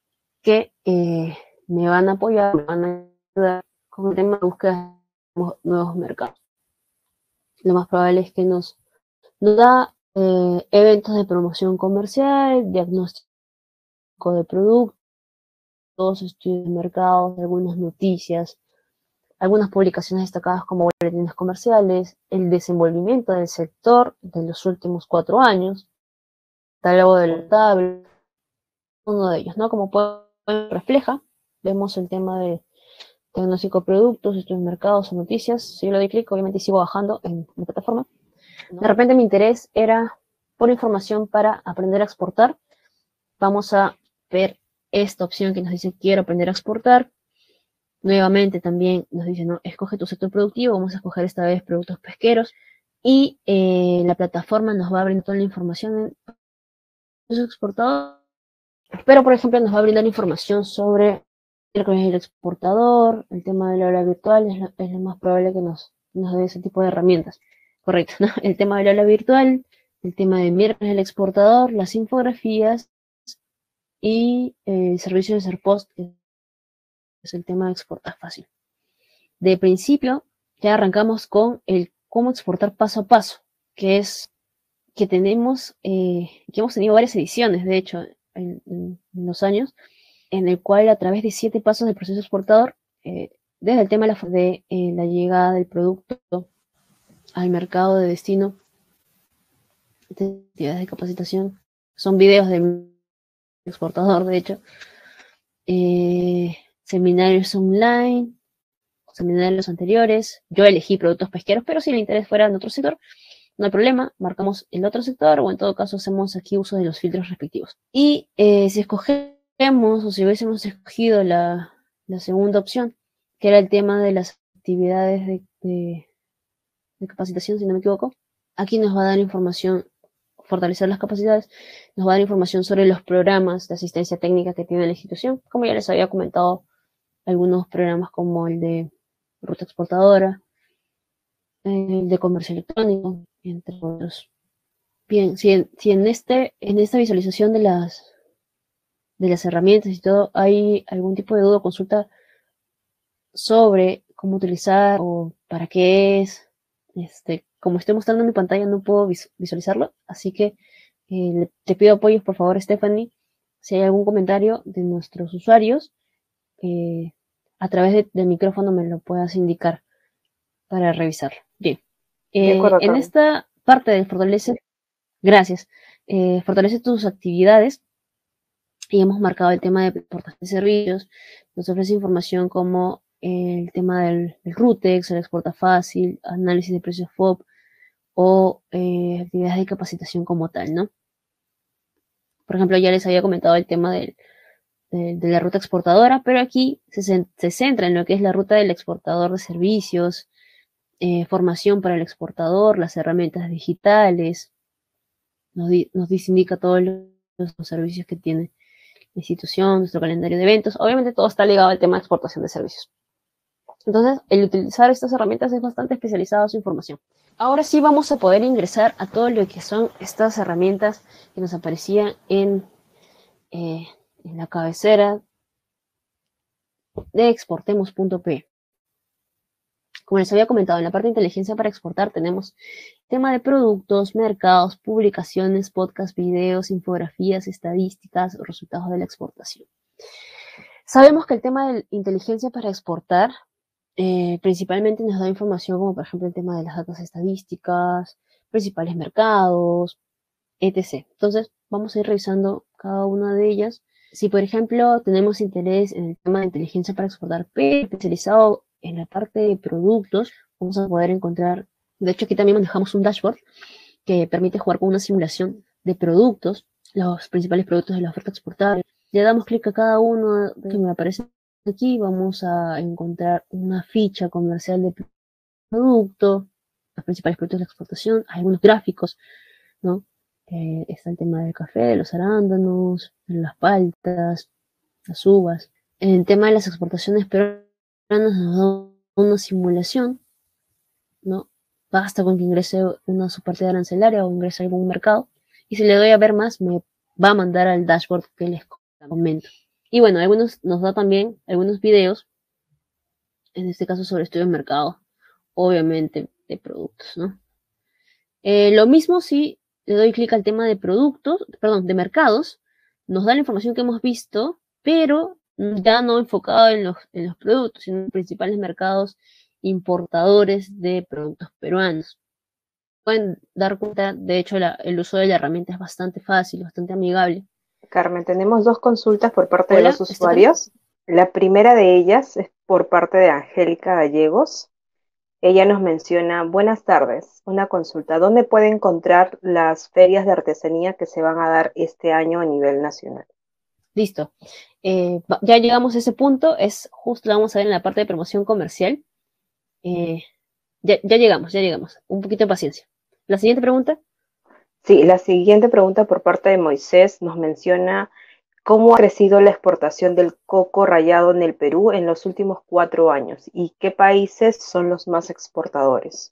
que eh, me van a apoyar, me van a ayudar con el tema de búsqueda de nuevos mercados. Lo más probable es que nos, nos da eh, eventos de promoción comercial, diagnóstico de productos, estudios de mercados, algunas noticias, algunas publicaciones destacadas como boletines comerciales, el desenvolvimiento del sector de los últimos cuatro años, catálogo del tabla, uno de ellos, ¿no? Como pueden refleja, vemos el tema de diagnóstico de productos, estudios de mercados o noticias. Si yo le doy clic, obviamente sigo bajando en la plataforma. De repente mi interés era por información para aprender a exportar. Vamos a ver esta opción que nos dice quiero aprender a exportar. Nuevamente también nos dice, no, escoge tu sector productivo. Vamos a escoger esta vez productos pesqueros. Y eh, la plataforma nos va a brindar toda la información en su exportador. Pero, por ejemplo, nos va a brindar información sobre el exportador, el tema de la aula virtual, es lo, es lo más probable que nos, nos dé ese tipo de herramientas. Correcto, ¿no? El tema de la aula virtual, el tema de miércoles del exportador, las infografías y eh, el servicio de Serpost, que es el tema de exportar fácil. De principio, ya arrancamos con el cómo exportar paso a paso, que es que tenemos, eh, que hemos tenido varias ediciones, de hecho, en, en, en los años, en el cual a través de siete pasos del proceso exportador, eh, desde el tema de, la, de eh, la llegada del producto al mercado de destino, de actividades de capacitación, son videos del exportador, de hecho, eh, seminarios online, seminarios anteriores. Yo elegí productos pesqueros, pero si el interés fuera en otro sector, no hay problema, marcamos el otro sector o en todo caso hacemos aquí uso de los filtros respectivos. Y eh, si escogemos o si hubiésemos escogido la, la segunda opción, que era el tema de las actividades de, de, de capacitación, si no me equivoco, aquí nos va a dar información, fortalecer las capacidades, nos va a dar información sobre los programas de asistencia técnica que tiene la institución, como ya les había comentado, algunos programas como el de ruta exportadora, el de comercio electrónico, entre otros. Bien, si en, si en este, en esta visualización de las de las herramientas y todo, hay algún tipo de duda o consulta sobre cómo utilizar o para qué es, este, como estoy mostrando en mi pantalla no puedo vis visualizarlo, así que eh, te pido apoyo por favor, Stephanie, si hay algún comentario de nuestros usuarios, eh, a través de, del micrófono me lo puedas indicar para revisarlo. Bien, eh, acuerdo, en esta parte de fortalece, gracias, eh, fortalece tus actividades y hemos marcado el tema de exportación de servicios, nos ofrece información como el tema del, del RUTEX, el exporta fácil, análisis de precios F O B o eh, actividades de capacitación como tal, ¿no? Por ejemplo, ya les había comentado el tema del, de, de la ruta exportadora, pero aquí se, se centra en lo que es la ruta del exportador de servicios, eh, formación para el exportador, las herramientas digitales, nos, di, nos indica todos los, los servicios que tiene la institución, nuestro calendario de eventos. Obviamente todo está ligado al tema de exportación de servicios. Entonces, el utilizar estas herramientas es bastante especializado en su información. Ahora sí vamos a poder ingresar a todo lo que son estas herramientas que nos aparecían en, eh, en la cabecera de exportemos punto pe. Como les había comentado, en la parte de inteligencia para exportar tenemos tema de productos, mercados, publicaciones, podcasts, videos, infografías, estadísticas, resultados de la exportación. Sabemos que el tema de inteligencia para exportar eh, principalmente nos da información como por ejemplo el tema de las datas estadísticas, principales mercados, etcétera. Entonces vamos a ir revisando cada una de ellas. Si por ejemplo tenemos interés en el tema de inteligencia para exportar, pero especializado en la parte de productos, vamos a poder encontrar, de hecho aquí también manejamos un dashboard que permite jugar con una simulación de productos, los principales productos de la oferta exportable. Le damos clic a cada uno de que me aparece aquí, vamos a encontrar una ficha comercial de producto, los principales productos de exportación, algunos gráficos, ¿no? Eh, está el tema del café, de los arándanos, de las paltas, las uvas. En el tema de las exportaciones peruanas nos da una simulación, ¿no? Basta con que ingrese una subpartida arancelaria o ingrese a algún mercado. Y si le doy a ver más, me va a mandar al dashboard que les comento. Y bueno, algunos nos da también algunos videos, en este caso sobre estudios de mercado, obviamente de productos, ¿no? Eh, lo mismo si le doy clic al tema de productos, perdón, de mercados, nos da la información que hemos visto, pero ya no enfocado en los, en los productos, sino en los principales mercados importadores de productos peruanos. Pueden dar cuenta, de hecho, la, el uso de la herramienta es bastante fácil, bastante amigable. Carmen, tenemos dos consultas por parte de los Hola, Stephanie. usuarios. La primera de ellas es por parte de Angélica Gallegos. Ella nos menciona, buenas tardes, una consulta. ¿Dónde puede encontrar las ferias de artesanía que se van a dar este año a nivel nacional? Listo. Eh, ya llegamos a ese punto, es justo lo vamos a ver en la parte de promoción comercial. Eh, ya, ya llegamos, ya llegamos. Un poquito de paciencia. La siguiente pregunta. Sí, la siguiente pregunta por parte de Moisés nos menciona cómo ha crecido la exportación del coco rallado en el Perú en los últimos cuatro años y qué países son los más exportadores.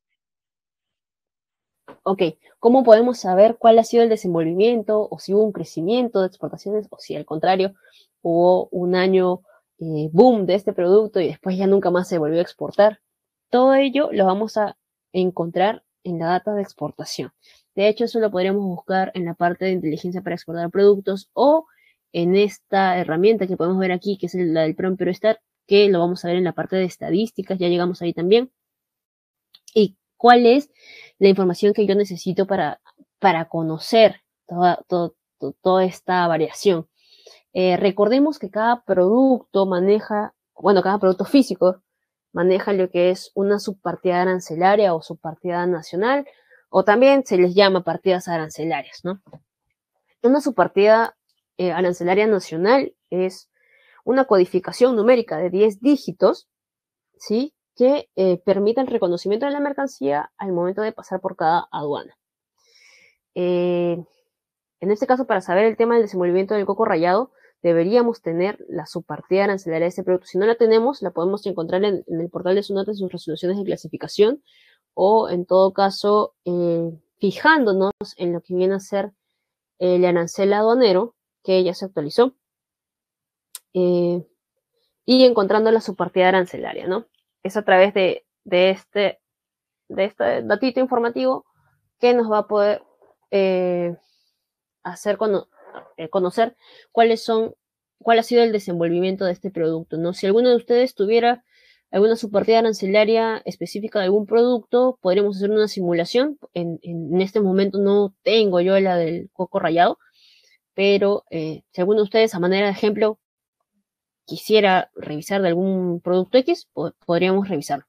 Ok, ¿cómo podemos saber cuál ha sido el desenvolvimiento o si hubo un crecimiento de exportaciones o si al contrario hubo un año eh, boom de este producto y después ya nunca más se volvió a exportar? Todo ello lo vamos a encontrar en la data de exportación. De hecho, eso lo podríamos buscar en la parte de inteligencia para exportar productos o en esta herramienta que podemos ver aquí, que es la del Prompt Eurostat, que lo vamos a ver en la parte de estadísticas, ya llegamos ahí también. Y cuál es la información que yo necesito para, para conocer toda, todo, todo, toda esta variación. Eh, recordemos que cada producto maneja, bueno, cada producto físico maneja lo que es una subpartida arancelaria o subpartida nacional, o también se les llama partidas arancelarias, ¿no? Una subpartida eh, arancelaria nacional es una codificación numérica de diez dígitos, ¿sí? Que eh, permita el reconocimiento de la mercancía al momento de pasar por cada aduana. Eh, en este caso, para saber el tema del desenvolvimiento del coco rallado, deberíamos tener la subpartida arancelaria de este producto. Si no la tenemos, la podemos encontrar en, en el portal de SUNAT en sus resoluciones de clasificación o, en todo caso, eh, fijándonos en lo que viene a ser el arancel aduanero, que ya se actualizó, eh, y encontrando la subpartida arancelaria, ¿no? Es a través de, de este de este datito informativo que nos va a poder eh, hacer cono eh, conocer cuáles son, cuál ha sido el desenvolvimiento de este producto, ¿no? Si alguno de ustedes tuviera alguna subpartida arancelaria específica de algún producto, podríamos hacer una simulación. En, en este momento no tengo yo la del coco rallado, pero eh, si alguno de ustedes, a manera de ejemplo, quisiera revisar de algún producto X, po podríamos revisarlo.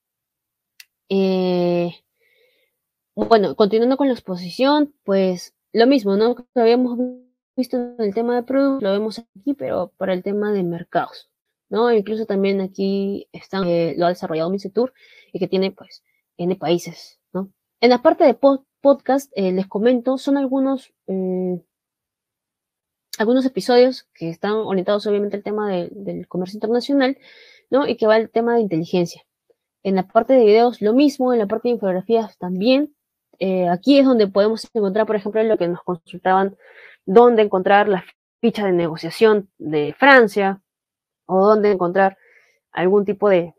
Eh, Bueno, continuando con la exposición, pues lo mismo, ¿no? Que habíamos visto en el tema de productos, lo vemos aquí, pero para el tema de mercados, ¿no? Incluso también aquí están, eh, lo ha desarrollado Misetur y que tiene, pues, N países, ¿no? En la parte de pod podcast, eh, les comento, son algunos, eh, algunos episodios que están orientados obviamente al tema de, del comercio internacional, ¿no? Y que va el tema de inteligencia. En la parte de videos, lo mismo, en la parte de infografías también. Eh, aquí es donde podemos encontrar, por ejemplo, lo que nos consultaban, dónde encontrar la ficha de negociación de Francia o dónde encontrar algún tipo de,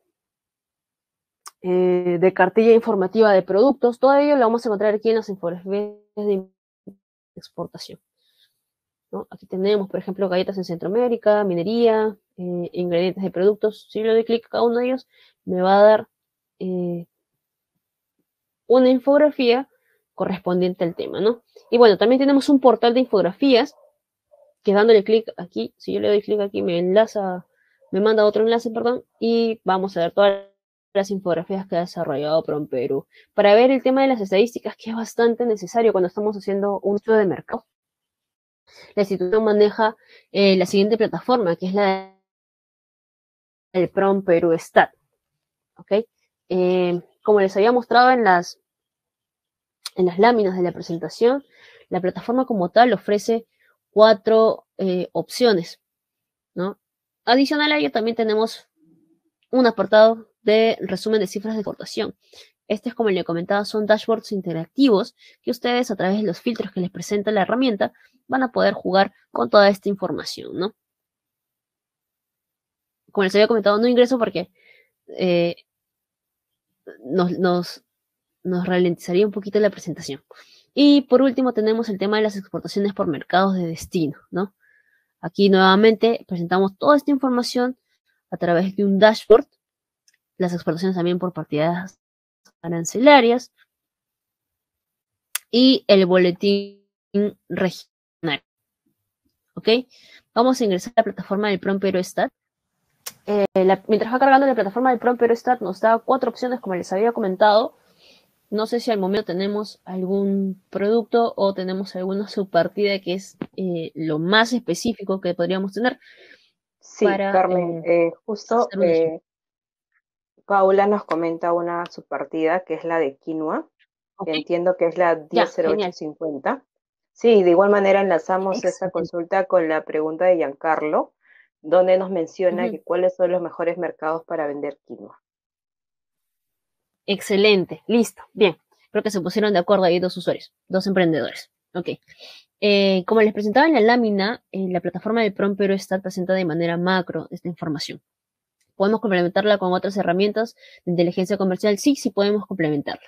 eh, de cartilla informativa de productos. Todo ello lo vamos a encontrar aquí en las infografías de exportación, ¿no? Aquí tenemos, por ejemplo, galletas en Centroamérica, minería, eh, ingredientes de productos. Si yo le doy clic a cada uno de ellos, me va a dar eh, una infografía correspondiente al tema, ¿no? Y bueno, también tenemos un portal de infografías que dándole clic aquí, si yo le doy clic aquí, me enlaza, me manda otro enlace, perdón, y vamos a ver todas las infografías que ha desarrollado Prompt Perú. Para ver el tema de las estadísticas, que es bastante necesario cuando estamos haciendo un estudio de mercado. La institución maneja eh, la siguiente plataforma, que es la del Prompt Perú Stat, ¿ok? Eh, como les había mostrado en las en las láminas de la presentación, la plataforma como tal ofrece cuatro eh, opciones, ¿no? Adicional a ello también tenemos un apartado de resumen de cifras de exportación. Este, como le comentaba, son dashboards interactivos que ustedes, a través de los filtros que les presenta la herramienta, van a poder jugar con toda esta información, ¿no? como les había comentado, no ingreso porque eh, nos, nos, nos ralentizaría un poquito la presentación. Y por último tenemos el tema de las exportaciones por mercados de destino, ¿no? Aquí nuevamente presentamos toda esta información a través de un dashboard, las exportaciones también por partidas arancelarias y el boletín regional. ¿Ok? Vamos a ingresar a la plataforma del PROM Eurostat. Eh, la, mientras va cargando la plataforma del PROM Eurostat nos da cuatro opciones, como les había comentado. No sé si al momento tenemos algún producto o tenemos alguna subpartida que es eh, lo más específico que podríamos tener. Sí, para Carmen, eh, eh, justo hacer un ejemplo. eh, Paula nos comenta una subpartida que es la de quinoa. Ok, Entiendo que es la ya, diez cero ocho genial. cincuenta. Sí, de igual manera enlazamos esta Excelente. consulta con la pregunta de Giancarlo, donde nos menciona Ujú. que cuáles son los mejores mercados para vender quinoa. Excelente, listo, bien. Creo que se pusieron de acuerdo ahí dos usuarios, dos emprendedores. Ok. Eh, como les presentaba en la lámina, eh, la plataforma del PROM Eurostat presenta de manera macro esta información. ¿Podemos complementarla con otras herramientas de inteligencia comercial? Sí, sí podemos complementarla.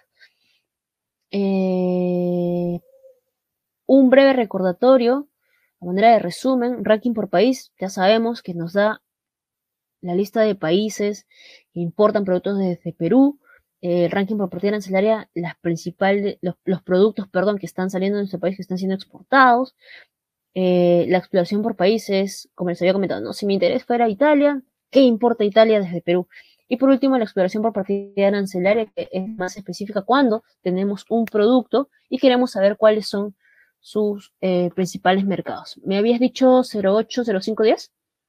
Eh, un breve recordatorio, a manera de resumen, ranking por país, ya sabemos que nos da la lista de países que importan productos desde Perú, eh, el ranking por partida arancelaria, las principales, los, los productos, perdón, que están saliendo de nuestro país que están siendo exportados, eh, la exploración por países, como les había comentado, ¿no? Si mi interés fuera Italia, ¿qué importa Italia desde Perú? Y por último, la exploración por partida arancelaria, que es más específica cuando tenemos un producto y queremos saber cuáles son sus eh, principales mercados. ¿Me habías dicho cero ocho, cero cinco, diez?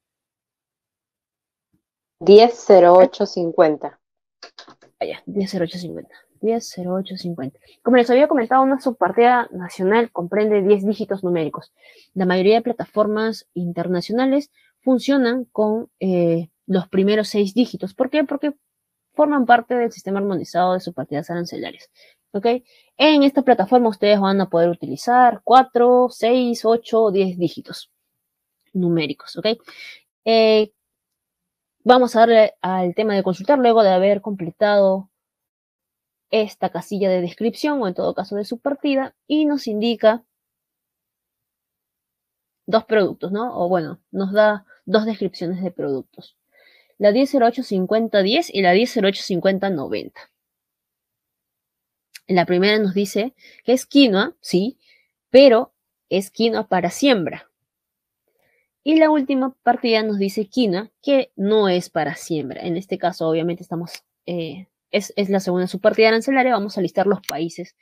diez cero ocho cincuenta. Allá, diez cero ocho cincuenta. diez cero ocho cincuenta. Como les había comentado, una subpartida nacional comprende diez dígitos numéricos. La mayoría de plataformas internacionales funcionan con eh, los primeros seis dígitos. ¿Por qué? Porque forman parte del sistema armonizado de subpartidas arancelarias. ¿Ok? En esta plataforma ustedes van a poder utilizar cuatro, seis, ocho o diez dígitos numéricos. ¿Ok? Eh, vamos a darle al tema de consultar luego de haber completado esta casilla de descripción o en todo caso de subpartida y nos indica dos productos, ¿no? O bueno, nos da dos descripciones de productos. La diez cero ocho cincuenta diez y la diez cero ocho cincuenta noventa. La primera nos dice que es quinoa, sí, pero es quinoa para siembra. Y la última partida nos dice quinoa que no es para siembra. En este caso, obviamente, estamos, eh, es, es la segunda subpartida arancelaria. Vamos a listar los países.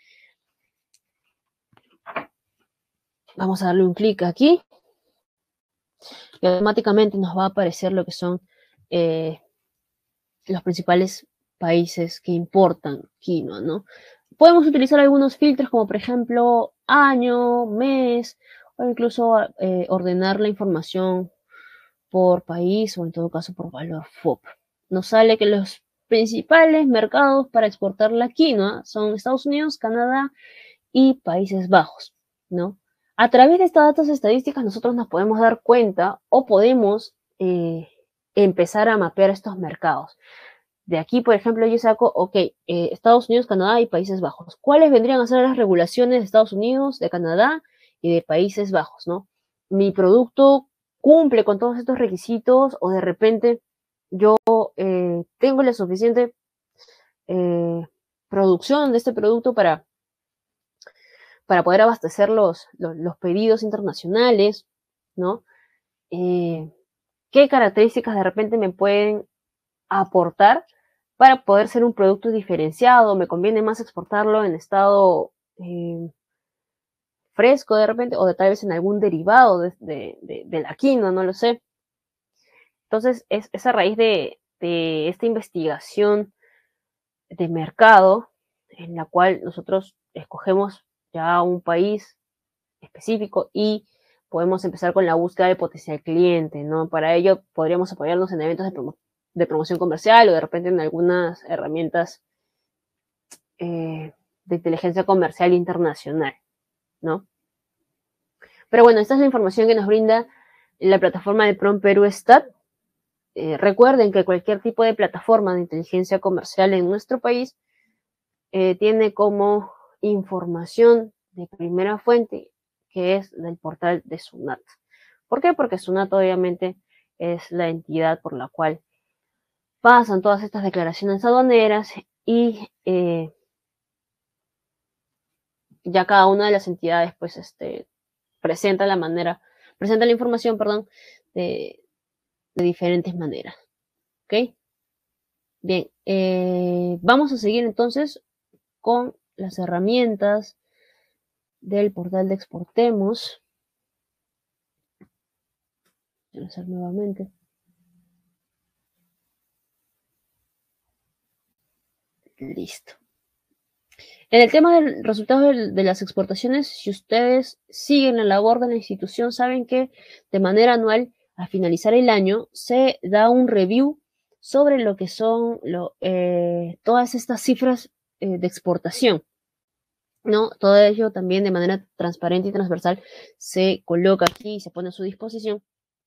Vamos a darle un clic aquí y automáticamente nos va a aparecer lo que son eh, los principales países que importan quinoa, ¿no? Podemos utilizar algunos filtros como por ejemplo año, mes o incluso eh, ordenar la información por país o en todo caso por valor F O P. Nos sale que los principales mercados para exportar la quinoa son Estados Unidos, Canadá y Países Bajos, ¿no? A través de estas datos estadísticas nosotros nos podemos dar cuenta o podemos eh, empezar a mapear estos mercados. De aquí, por ejemplo, yo saco, ok, eh, Estados Unidos, Canadá y Países Bajos. ¿Cuáles vendrían a ser las regulaciones de Estados Unidos, de Canadá y de Países Bajos, ¿no? Mi producto cumple con todos estos requisitos o de repente yo eh, tengo la suficiente eh, producción de este producto para para poder abastecer los, los, los pedidos internacionales, ¿no? Eh, ¿Qué características de repente me pueden aportar para poder ser un producto diferenciado? ¿Me conviene más exportarlo en estado eh, fresco de repente o de tal vez en algún derivado de, de, de, de la quinoa? No lo sé. Entonces, es, es a raíz de, de esta investigación de mercado en la cual nosotros escogemos ya un país específico y podemos empezar con la búsqueda del potencial cliente, ¿no? Para ello podríamos apoyarnos en eventos de, promo de promoción comercial o de repente en algunas herramientas eh, de inteligencia comercial internacional, ¿no? Pero bueno, esta es la información que nos brinda la plataforma de PROM Eurostat. Eh, recuerden que cualquier tipo de plataforma de inteligencia comercial en nuestro país eh, tiene como información de primera fuente, que es del portal de SUNAT. ¿Por qué? Porque SUNAT obviamente es la entidad por la cual pasan todas estas declaraciones aduaneras y eh, ya cada una de las entidades pues este, presenta la manera, presenta la información, perdón, de, de diferentes maneras. ¿Ok? Bien, eh, vamos a seguir entonces con las herramientas del portal de Exportemos. Voy a hacer nuevamente. Listo. En el tema del resultado de, de las exportaciones, si ustedes siguen la labor de la institución, saben que de manera anual, al finalizar el año, se da un review sobre lo que son lo, eh, todas estas cifras eh, de exportación, ¿no? Todo ello también de manera transparente y transversal se coloca aquí y se pone a su disposición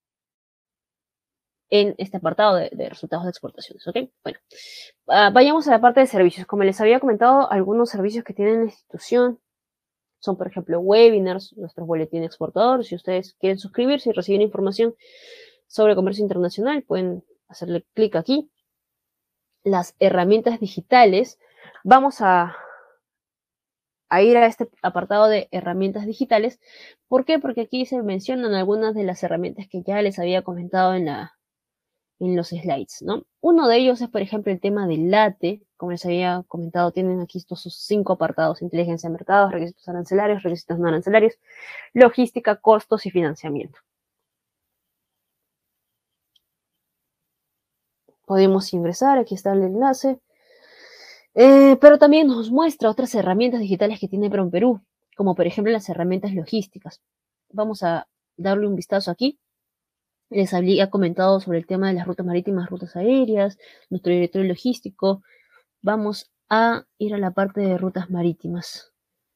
en este apartado de, de resultados de exportaciones, ¿ok? Bueno, uh, vayamos a la parte de servicios. Como les había comentado, algunos servicios que tiene la institución son, por ejemplo, webinars, nuestros boletines exportadores. Si ustedes quieren suscribirse y recibir información sobre comercio internacional, pueden hacerle clic aquí. Las herramientas digitales. Vamos a, a ir a este apartado de herramientas digitales. ¿Por qué? Porque aquí se mencionan algunas de las herramientas que ya les había comentado en la en los slides, ¿no? Uno de ellos es, por ejemplo, el tema del LATE. Como les había comentado, tienen aquí estos cinco apartados: inteligencia de mercados, requisitos arancelarios, requisitos no arancelarios, logística, costos y financiamiento. Podemos ingresar, aquí está el enlace, eh, pero también nos muestra otras herramientas digitales que tiene PROMPERÚ, como por ejemplo las herramientas logísticas. Vamos a darle un vistazo aquí. Les había comentado sobre el tema de las rutas marítimas, rutas aéreas, nuestro directorio logístico. Vamos a ir a la parte de rutas marítimas.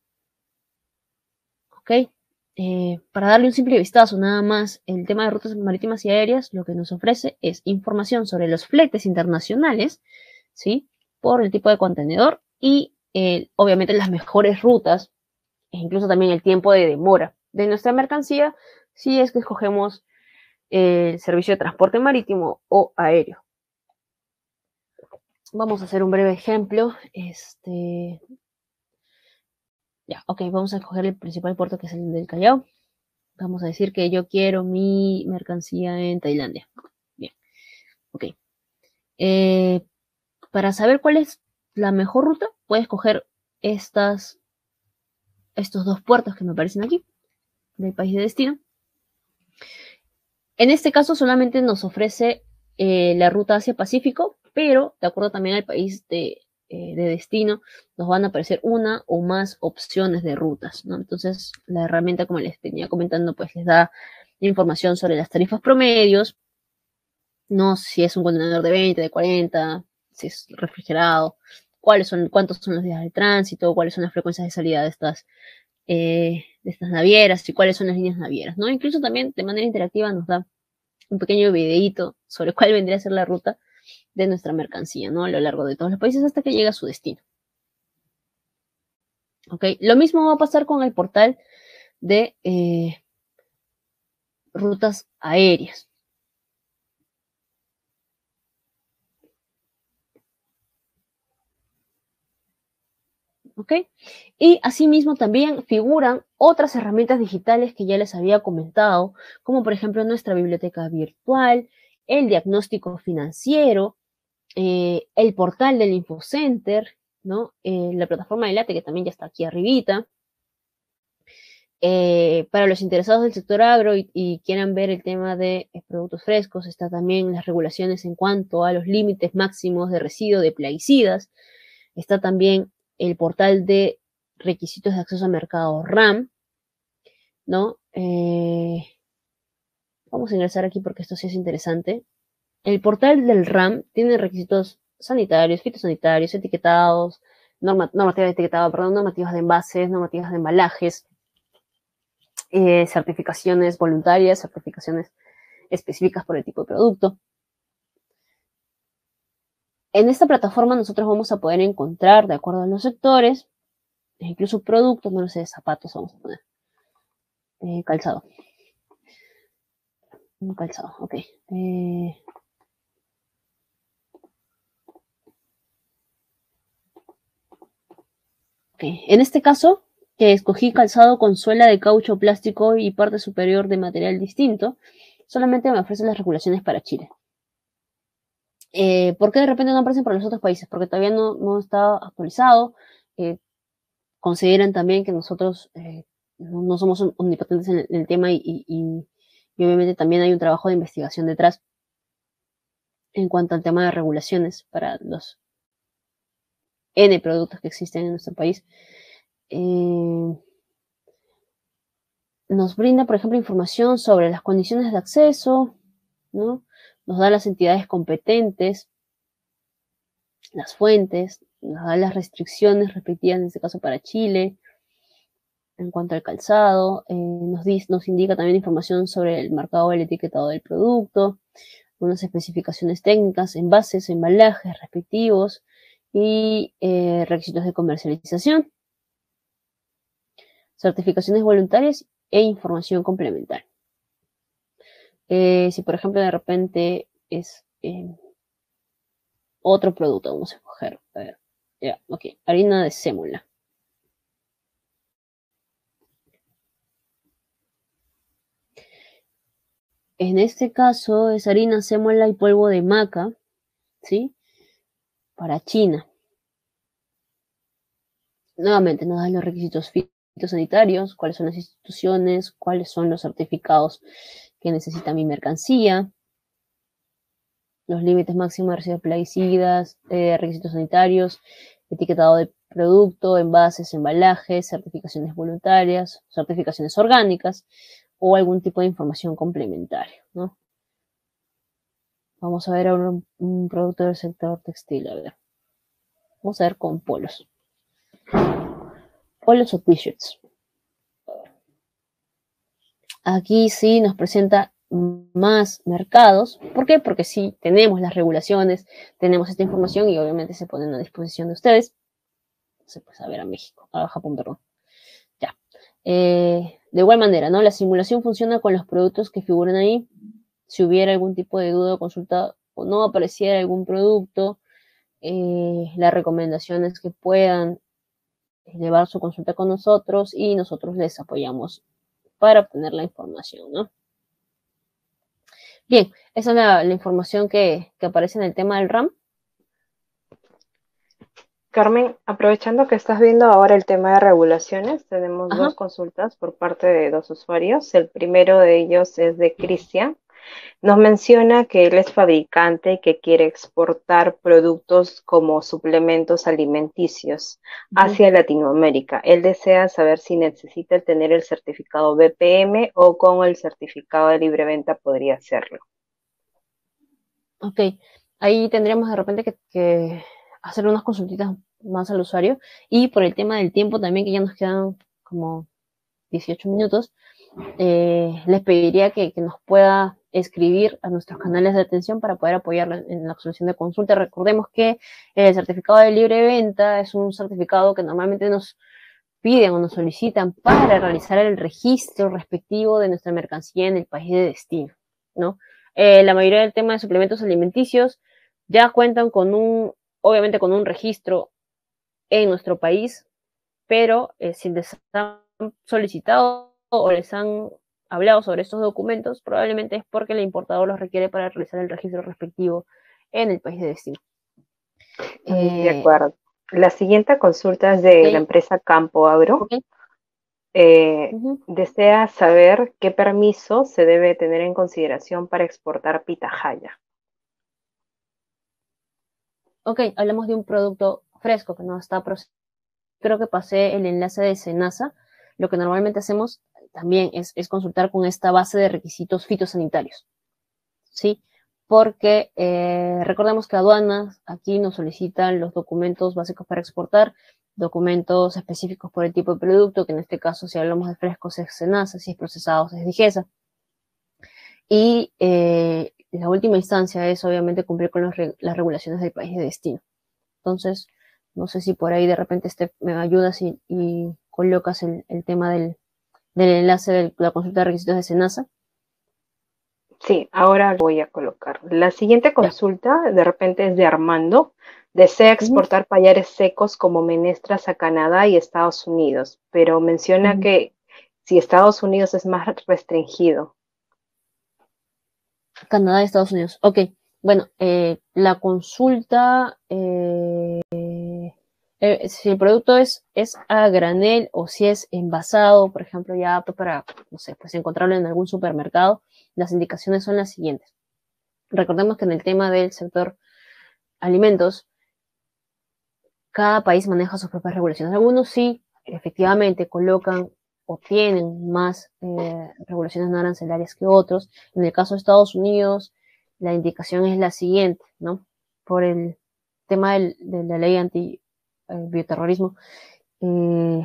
¿Ok? Eh, para darle un simple vistazo, nada más, el tema de rutas marítimas y aéreas lo que nos ofrece es información sobre los fletes internacionales, ¿sí? Por el tipo de contenedor y eh, obviamente las mejores rutas, e incluso también el tiempo de demora de nuestra mercancía, si es que escogemos el servicio de transporte marítimo o aéreo. Vamos a hacer un breve ejemplo. Este, ya, ok, vamos a escoger el principal puerto, que es el del Callao. Vamos a decir que yo quiero mi mercancía en Tailandia. Bien, ok. Eh, para saber cuál es la mejor ruta, puedes escoger estas, estos dos puertos que me aparecen aquí, del país de destino. En este caso solamente nos ofrece eh, la ruta Asia-Pacífico, pero de acuerdo también al país de, eh, de destino, nos van a aparecer una o más opciones de rutas, ¿no? Entonces, la herramienta, como les venía comentando, pues les da información sobre las tarifas promedios, no si es un contenedor de veinte, de cuarenta, si es refrigerado, cuáles son, cuántos son los días de tránsito, cuáles son las frecuencias de salida de estas, eh, de estas navieras y cuáles son las líneas navieras, ¿no? Incluso también de manera interactiva nos da un pequeño videíto sobre cuál vendría a ser la ruta de nuestra mercancía, ¿no? A lo largo de todos los países hasta que llegue a su destino. ¿Ok? Lo mismo va a pasar con el portal de eh, rutas aéreas. ¿Ok? Y asimismo también figuran otras herramientas digitales que ya les había comentado, como por ejemplo nuestra biblioteca virtual, el diagnóstico financiero, eh, el portal del InfoCenter, ¿no? Eh, la plataforma de LATE, que también ya está aquí arribita. Eh, para los interesados del sector agro y, y quieran ver el tema de eh, productos frescos, está también las regulaciones en cuanto a los límites máximos de residuo de plaguicidas. Está también el portal de requisitos de acceso a mercado RAM, ¿no? Eh, vamos a ingresar aquí porque esto sí es interesante. El portal del RAM tiene requisitos sanitarios, fitosanitarios, etiquetados, norma, normativas de etiquetado, perdón, normativas de envases, normativas de embalajes, eh, certificaciones voluntarias, certificaciones específicas por el tipo de producto. En esta plataforma nosotros vamos a poder encontrar, de acuerdo a los sectores, incluso productos, no lo sé, zapatos vamos a poner, eh, calzado. Un calzado, ok. Eh, ok. En este caso, que escogí calzado con suela de caucho plástico y parte superior de material distinto, solamente me ofrece las regulaciones para Chile. Eh, ¿Por qué de repente no aparecen para los otros países? Porque todavía no, no está actualizado. Eh, consideran también que nosotros eh, no, no, somos omnipotentes en el, en el tema y, y, y obviamente también hay un trabajo de investigación detrás en cuanto al tema de regulaciones para los N productos que existen en nuestro país. Eh, nos brinda, por ejemplo, información sobre las condiciones de acceso, ¿no? Nos da las entidades competentes, las fuentes, nos da las restricciones respectivas, en este caso para Chile, en cuanto al calzado, eh, nos, nos indica también información sobre el marcado, el etiquetado del producto, unas especificaciones técnicas, envases, embalajes respectivos y eh, requisitos de comercialización, certificaciones voluntarias e información complementaria. Eh, si por ejemplo de repente es eh, otro producto, vamos a escoger, a ver, ya, ok, harina de sémola. En este caso es harina, sémola y polvo de maca, ¿sí? Para China. Nuevamente nos dan los requisitos fitosanitarios, cuáles son las instituciones, cuáles son los certificados que necesita mi mercancía, los límites máximos de residuos plaguicidas, eh, requisitos sanitarios, etiquetado de producto, envases, embalajes, certificaciones voluntarias, certificaciones orgánicas o algún tipo de información complementaria, ¿no? Vamos a ver ahora un, un producto del sector textil, a ver. Vamos a ver con polos. Polos o t-shirts. Aquí sí nos presenta más mercados. ¿Por qué? Porque sí tenemos las regulaciones, tenemos esta información y obviamente se ponen a disposición de ustedes. Se puede saber a México, a Japón, perdón. Ya. Eh, de igual manera, ¿no? La simulación funciona con los productos que figuran ahí. Si hubiera algún tipo de duda o consulta o no apareciera algún producto, eh, la recomendación es que puedan llevar su consulta con nosotros y nosotros les apoyamos para obtener la información, ¿no? Bien, esa es la, la información que, que aparece en el tema del RAM. Carmen, aprovechando que estás viendo ahora el tema de regulaciones, tenemos Ajá. dos consultas por parte de dos usuarios. El primero de ellos es de Cristian. Nos menciona que él es fabricante y que quiere exportar productos como suplementos alimenticios Uh-huh. hacia Latinoamérica. Él desea saber si necesita tener el certificado B P M o con el certificado de libre venta podría hacerlo. Ok, ahí tendríamos de repente que, que hacer unas consultitas más al usuario y por el tema del tiempo también, que ya nos quedan como dieciocho minutos, eh, les pediría que, que, nos pueda escribir a nuestros canales de atención para poder apoyarlo en la solución de consulta. Recordemos que el certificado de libre venta es un certificado que normalmente nos piden o nos solicitan para realizar el registro respectivo de nuestra mercancía en el país de destino, ¿no? Eh, la mayoría del tema de suplementos alimenticios ya cuentan con un, obviamente con un registro en nuestro país, pero eh, si les han solicitado o les han hablado sobre estos documentos, probablemente es porque el importador los requiere para realizar el registro respectivo en el país de destino. Eh, de acuerdo. La siguiente consulta es de okay. la empresa Campo Agro. Okay. Eh, uh-huh. Desea saber qué permiso se debe tener en consideración para exportar pitahaya. Ok, hablamos de un producto fresco que no está procesado. Creo que pasé el enlace de SENASA. Lo que normalmente hacemos también es, es consultar con esta base de requisitos fitosanitarios, ¿sí? Porque eh, recordemos que aduanas aquí nos solicitan los documentos básicos para exportar, documentos específicos por el tipo de producto, que en este caso si hablamos de frescos es SENASA, si es procesados es DIGESA. Y eh, la última instancia es obviamente cumplir con los re las regulaciones del país de destino. Entonces, no sé si por ahí de repente este, me ayudas y, y colocas el, el tema del, del enlace de la consulta de requisitos de SENASA. Sí, ahora lo voy a colocar. La siguiente Ya. consulta de repente es de Armando. Desea Ujú, exportar payares secos como menestras a Canadá y Estados Unidos, pero menciona ujú. que si Estados Unidos es más restringido. Canadá y Estados Unidos. Ok, bueno, eh, la consulta, eh, eh, si el producto es, es a granel o si es envasado, por ejemplo, ya apto para, no sé, pues encontrarlo en algún supermercado, las indicaciones son las siguientes. Recordemos que en el tema del sector alimentos, cada país maneja sus propias regulaciones. Algunos sí, efectivamente, colocan o tienen más eh, regulaciones no arancelarias que otros. En el caso de Estados Unidos, la indicación es la siguiente, ¿no? Por el tema del, de la ley anti-bioterrorismo, eh,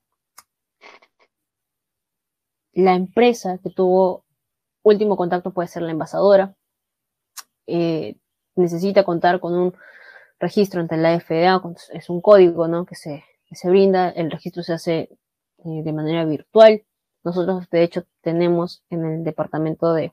la empresa que tuvo último contacto puede ser la envasadora, eh, necesita contar con un registro ante la F D A, es un código, ¿no? que, se, que se brinda, el registro se hace eh, de manera virtual. Nosotros, de hecho, tenemos en el departamento de,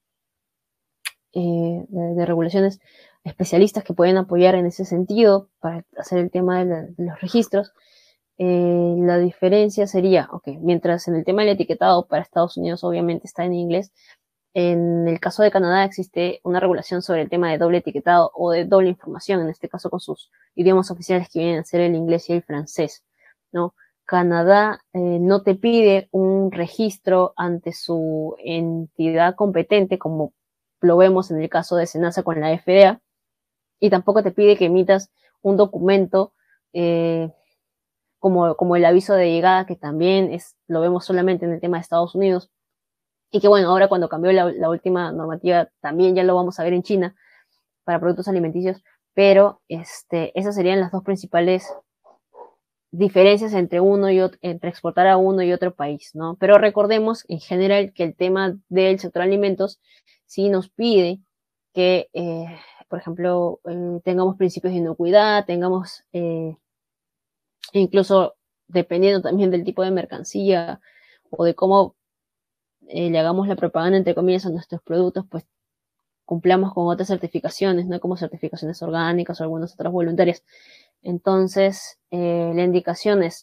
eh, de, de regulaciones especialistas que pueden apoyar en ese sentido para hacer el tema de, la, de los registros. Eh, la diferencia sería, ok, mientras en el tema del etiquetado para Estados Unidos obviamente está en inglés, en el caso de Canadá existe una regulación sobre el tema de doble etiquetado o de doble información, en este caso con sus idiomas oficiales que vienen a ser el inglés y el francés, ¿no? Canadá eh, no te pide un registro ante su entidad competente, como lo vemos en el caso de SENASA con la F D A, y tampoco te pide que emitas un documento eh, como, como el aviso de llegada, que también es, lo vemos solamente en el tema de Estados Unidos, y que bueno, ahora cuando cambió la, la última normativa también ya lo vamos a ver en China para productos alimenticios, pero este, esas serían las dos principales diferencias entre uno y otro, entre exportar a uno y otro país, ¿no? Pero recordemos en general que el tema del sector alimentos sí nos pide que, eh, por ejemplo, eh, tengamos principios de inocuidad, tengamos eh, incluso dependiendo también del tipo de mercancía o de cómo eh, le hagamos la propaganda entre comillas a nuestros productos, pues cumplamos con otras certificaciones, ¿no? Como certificaciones orgánicas o algunas otras voluntarias. Entonces, eh, la indicación es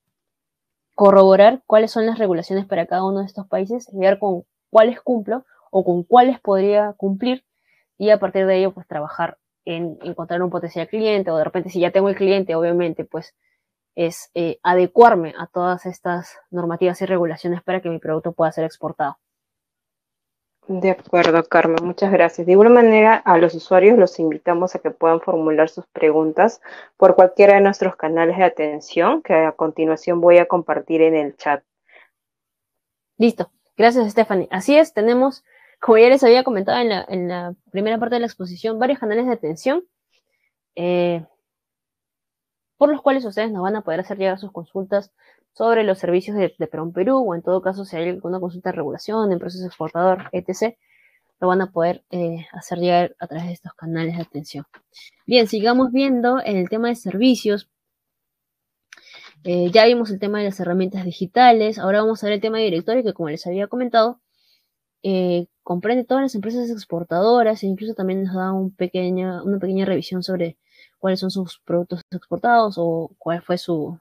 corroborar cuáles son las regulaciones para cada uno de estos países y ver con cuáles cumplo o con cuáles podría cumplir y a partir de ello, pues trabajar en encontrar un potencial cliente o de repente si ya tengo el cliente, obviamente, pues es eh, adecuarme a todas estas normativas y regulaciones para que mi producto pueda ser exportado. De acuerdo, Carmen, muchas gracias. De igual manera, a los usuarios los invitamos a que puedan formular sus preguntas por cualquiera de nuestros canales de atención, que a continuación voy a compartir en el chat. Listo. Gracias, Stephanie. Así es, tenemos, como ya les había comentado en la, en la primera parte de la exposición, varios canales de atención eh, por los cuales ustedes nos van a poder hacer llegar sus consultas sobre los servicios de, de Perón Perú o en todo caso si hay alguna consulta de regulación en proceso exportador, etcétera, lo van a poder eh, hacer llegar a través de estos canales de atención. Bien, sigamos viendo en el tema de servicios. Eh, ya vimos el tema de las herramientas digitales, ahora vamos a ver el tema de directorio que como les había comentado, eh, comprende todas las empresas exportadoras e incluso también nos da un pequeña, una pequeña revisión sobre cuáles son sus productos exportados o cuál fue su,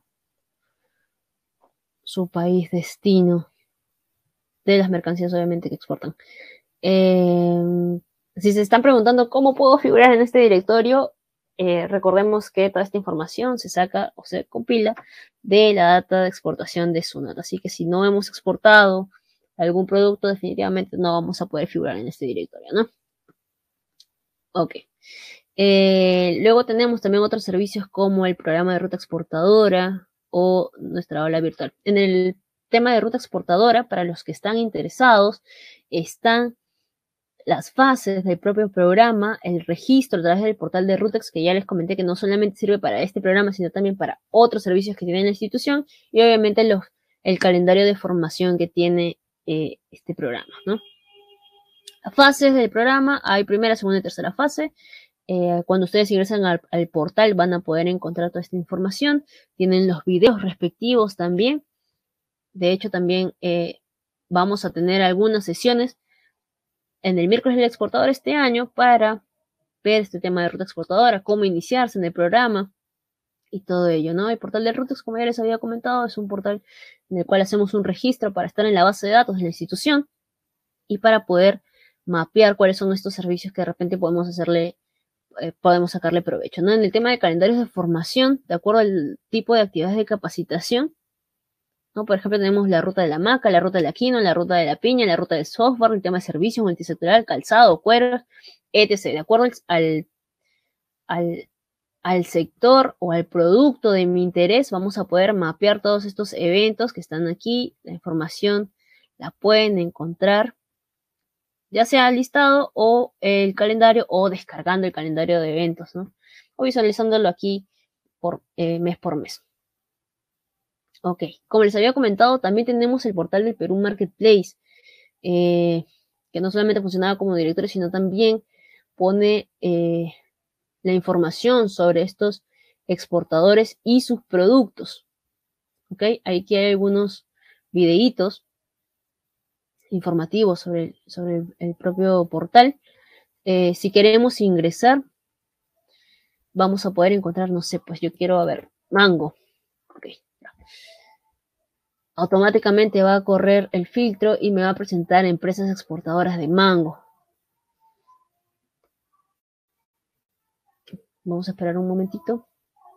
su país destino de las mercancías obviamente que exportan. Eh, si se están preguntando cómo puedo figurar en este directorio, eh, recordemos que toda esta información se saca o se compila de la data de exportación de SUNAT. Así que si no hemos exportado algún producto, definitivamente no vamos a poder figurar en este directorio, ¿no? Ok. Eh, luego tenemos también otros servicios como el programa de ruta exportadora o nuestra aula virtual. En el tema de ruta exportadora, para los que están interesados, están las fases del propio programa, el registro a través del portal de Rutex, que ya les comenté que no solamente sirve para este programa, sino también para otros servicios que tiene la institución, y obviamente los, el calendario de formación que tiene eh, este programa, ¿no? fases del programa, hay primera, segunda y tercera fase. Eh, cuando ustedes ingresan al, al portal van a poder encontrar toda esta información. Tienen los videos respectivos también. De hecho, también eh, vamos a tener algunas sesiones en el miércoles del exportador este año para ver este tema de ruta exportadora, cómo iniciarse en el programa y todo ello, ¿no? El portal de Rutex, como ya les había comentado, es un portal en el cual hacemos un registro para estar en la base de datos de la institución y para poder mapear cuáles son estos servicios que de repente podemos hacerle, eh, podemos sacarle provecho, ¿no? En el tema de calendarios de formación, de acuerdo al tipo de actividades de capacitación, ¿no? Por ejemplo, tenemos la ruta de la maca, la ruta de la quinoa, la ruta de la piña, la ruta del software, el tema de servicios, multisectorial, calzado, cueros, etcétera. De acuerdo al, al, al sector o al producto de mi interés, vamos a poder mapear todos estos eventos que están aquí. La información la pueden encontrar ya sea listado o el calendario o descargando el calendario de eventos, ¿no? O visualizándolo aquí por eh, mes por mes. Ok, como les había comentado, también tenemos el portal del Perú Marketplace, eh, que no solamente funcionaba como directorio, sino también pone eh, la información sobre estos exportadores y sus productos. Ok, aquí hay algunos videitos informativos sobre el, sobre el, el propio portal. Eh, si queremos ingresar, vamos a poder encontrar, no sé, pues yo quiero, a ver, mango. Ok. Automáticamente va a correr el filtro y me va a presentar empresas exportadoras de mango. Vamos a esperar un momentito.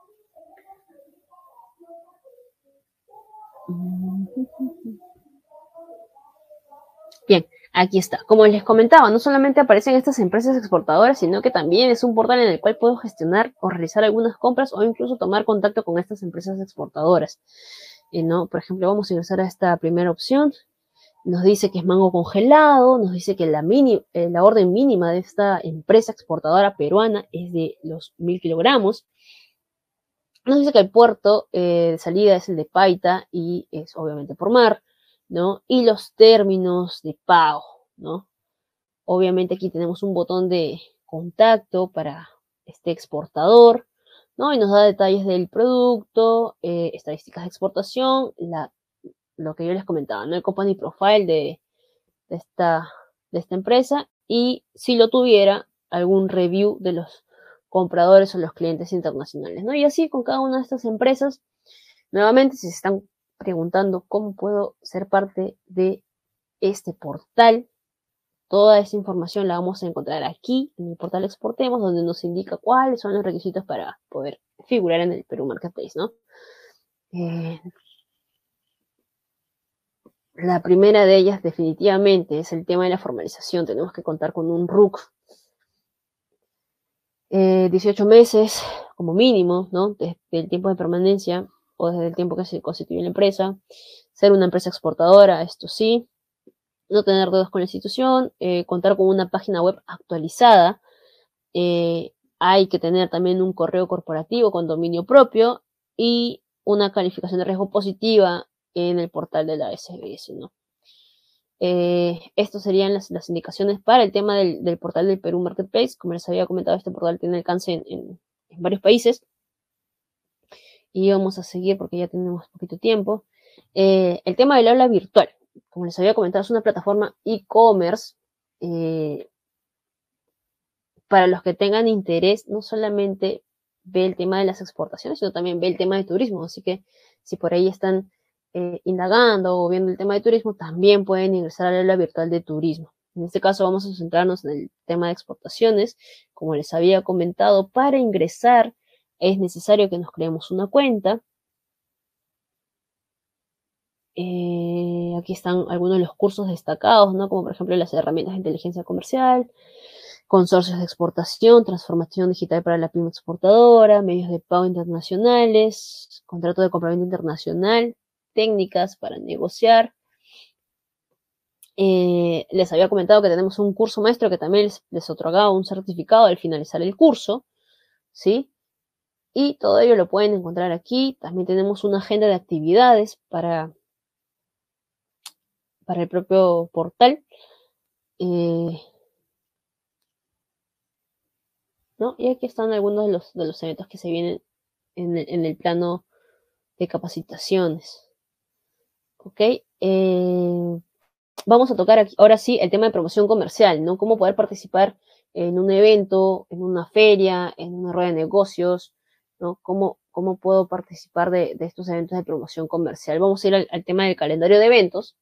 Bien, aquí está. Como les comentaba, no solamente aparecen estas empresas exportadoras, sino que también es un portal en el cual puedo gestionar o realizar algunas compras o incluso tomar contacto con estas empresas exportadoras. Eh, ¿no? Por ejemplo, vamos a ingresar a esta primera opción. Nos dice que es mango congelado, nos dice que la, mini, eh, la orden mínima de esta empresa exportadora peruana es de los mil kilogramos. Nos dice que el puerto eh, de salida es el de Paita y es obviamente por mar, ¿no? Y los términos de pago, ¿no? Obviamente aquí tenemos un botón de contacto para este exportador, ¿no? Y nos da detalles del producto, eh, estadísticas de exportación, la, lo que yo les comentaba, ¿no? El company profile de, de, esta, de esta empresa y si lo tuviera, algún review de los compradores o los clientes internacionales, ¿no? Y así con cada una de estas empresas, nuevamente, si se están preguntando cómo puedo ser parte de este portal, toda esa información la vamos a encontrar aquí en el portal Exportemos, donde nos indica cuáles son los requisitos para poder figurar en el Perú Marketplace, ¿no? Eh, la primera de ellas definitivamente es el tema de la formalización. Tenemos que contar con un R U C. Eh, dieciocho meses como mínimo, ¿no? Desde el tiempo de permanencia o desde el tiempo que se constituye la empresa. Ser una empresa exportadora, esto sí. No tener deudas con la institución. Eh, contar con una página web actualizada. Eh, hay que tener también un correo corporativo con dominio propio y una calificación de riesgo positiva en el portal de la S B S, ¿no? Eh, estas serían las, las indicaciones para el tema del, del portal del Perú Marketplace. Como les había comentado, este portal tiene alcance en, en, en varios países. Y vamos a seguir porque ya tenemos poquito tiempo. Eh, el tema del aula virtual. Como les había comentado, es una plataforma e-commerce eh, para los que tengan interés, no solamente ve el tema de las exportaciones, sino también ve el tema de turismo. Así que si por ahí están eh, indagando o viendo el tema de turismo, también pueden ingresar a la aula virtual de turismo. En este caso vamos a centrarnos en el tema de exportaciones. Como les había comentado, para ingresar es necesario que nos creemos una cuenta. Eh, aquí están algunos de los cursos destacados, ¿no? Como por ejemplo las herramientas de inteligencia comercial, consorcios de exportación, transformación digital para la pyme exportadora, medios de pago internacionales, contrato de compraventa internacional, técnicas para negociar. Eh, les había comentado que tenemos un curso maestro que también les, les otorgaba un certificado al finalizar el curso, ¿sí? Y todo ello lo pueden encontrar aquí. También tenemos una agenda de actividades para, para el propio portal. Eh, ¿no? Y aquí están algunos de los, de los eventos que se vienen en el, en el plano de capacitaciones. ¿Ok? Eh, vamos a tocar aquí, ahora sí, el tema de promoción comercial, ¿no? Cómo poder participar en un evento, en una feria, en una rueda de negocios, ¿no? Cómo, cómo puedo participar de, de estos eventos de promoción comercial. Vamos a ir al, al tema del calendario de eventos,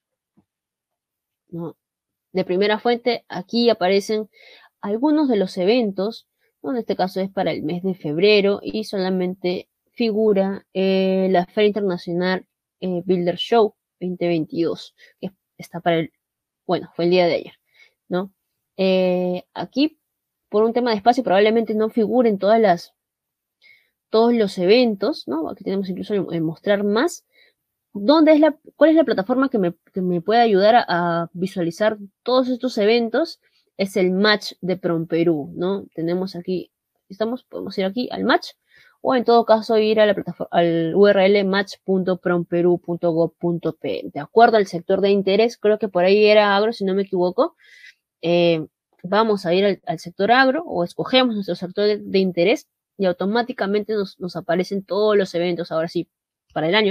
¿no? De primera fuente, aquí aparecen algunos de los eventos, ¿no? En este caso es para el mes de febrero y solamente figura eh, la Feria Internacional eh, Builder Show veinte veintidós, que está para el, bueno, fue el día de ayer, ¿no? Eh, aquí, por un tema de espacio, probablemente no figuren todas las, todos los eventos, ¿no? Aquí tenemos incluso el, el mostrar más. ¿Dónde es la, cuál es la plataforma que me, que me puede ayudar a, a visualizar todos estos eventos? Es el Match de PromPerú, ¿no? Tenemos aquí, estamos, podemos ir aquí al Match, o en todo caso ir a la plataforma, al U R L match punto promperú punto gob punto pe. De acuerdo al sector de interés, creo que por ahí era agro, si no me equivoco. Eh, vamos a ir al, al sector agro o escogemos nuestro sector de, de interés y automáticamente nos, nos aparecen todos los eventos, ahora sí, para el año.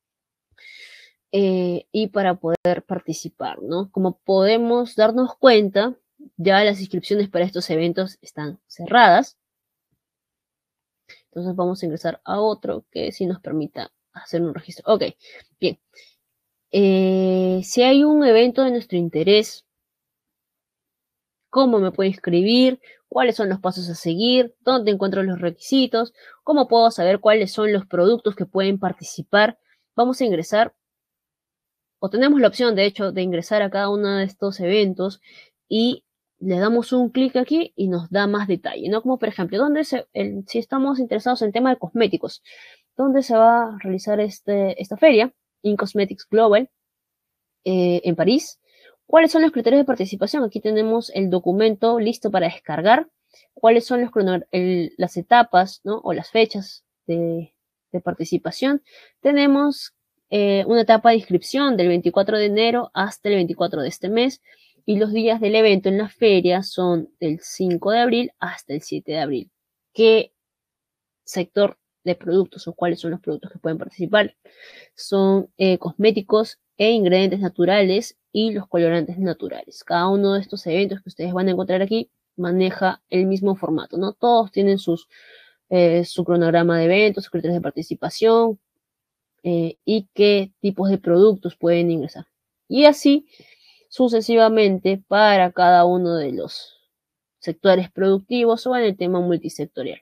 Eh, y para poder participar, ¿no? Como podemos darnos cuenta, ya las inscripciones para estos eventos están cerradas. Entonces vamos a ingresar a otro que sí nos permita hacer un registro. Ok, bien. Eh, si hay un evento de nuestro interés, ¿cómo me puedo inscribir? ¿Cuáles son los pasos a seguir? ¿Dónde encuentro los requisitos? ¿Cómo puedo saber cuáles son los productos que pueden participar? Vamos a ingresar, o tenemos la opción, de hecho, de ingresar a cada uno de estos eventos y le damos un clic aquí y nos da más detalle, ¿no? Como por ejemplo, ¿dónde se, el, si estamos interesados en tema de cosméticos, ¿dónde se va a realizar este, esta feria? In Cosmetics Global, eh, en París. ¿Cuáles son los criterios de participación? Aquí tenemos el documento listo para descargar. ¿Cuáles son los el, las etapas, ¿no? O las fechas de, de participación? Tenemos eh, una etapa de inscripción del veinticuatro de enero hasta el veinticuatro de este mes. Y los días del evento en la feria son del cinco de abril hasta el siete de abril. ¿Qué sector de productos o cuáles son los productos que pueden participar? Son eh, cosméticos e ingredientes naturales y los colorantes naturales. Cada uno de estos eventos que ustedes van a encontrar aquí maneja el mismo formato, ¿no? Todos tienen sus, eh, su cronograma de eventos, sus criterios de participación eh, y qué tipos de productos pueden ingresar. Y así sucesivamente para cada uno de los sectores productivos o en el tema multisectorial.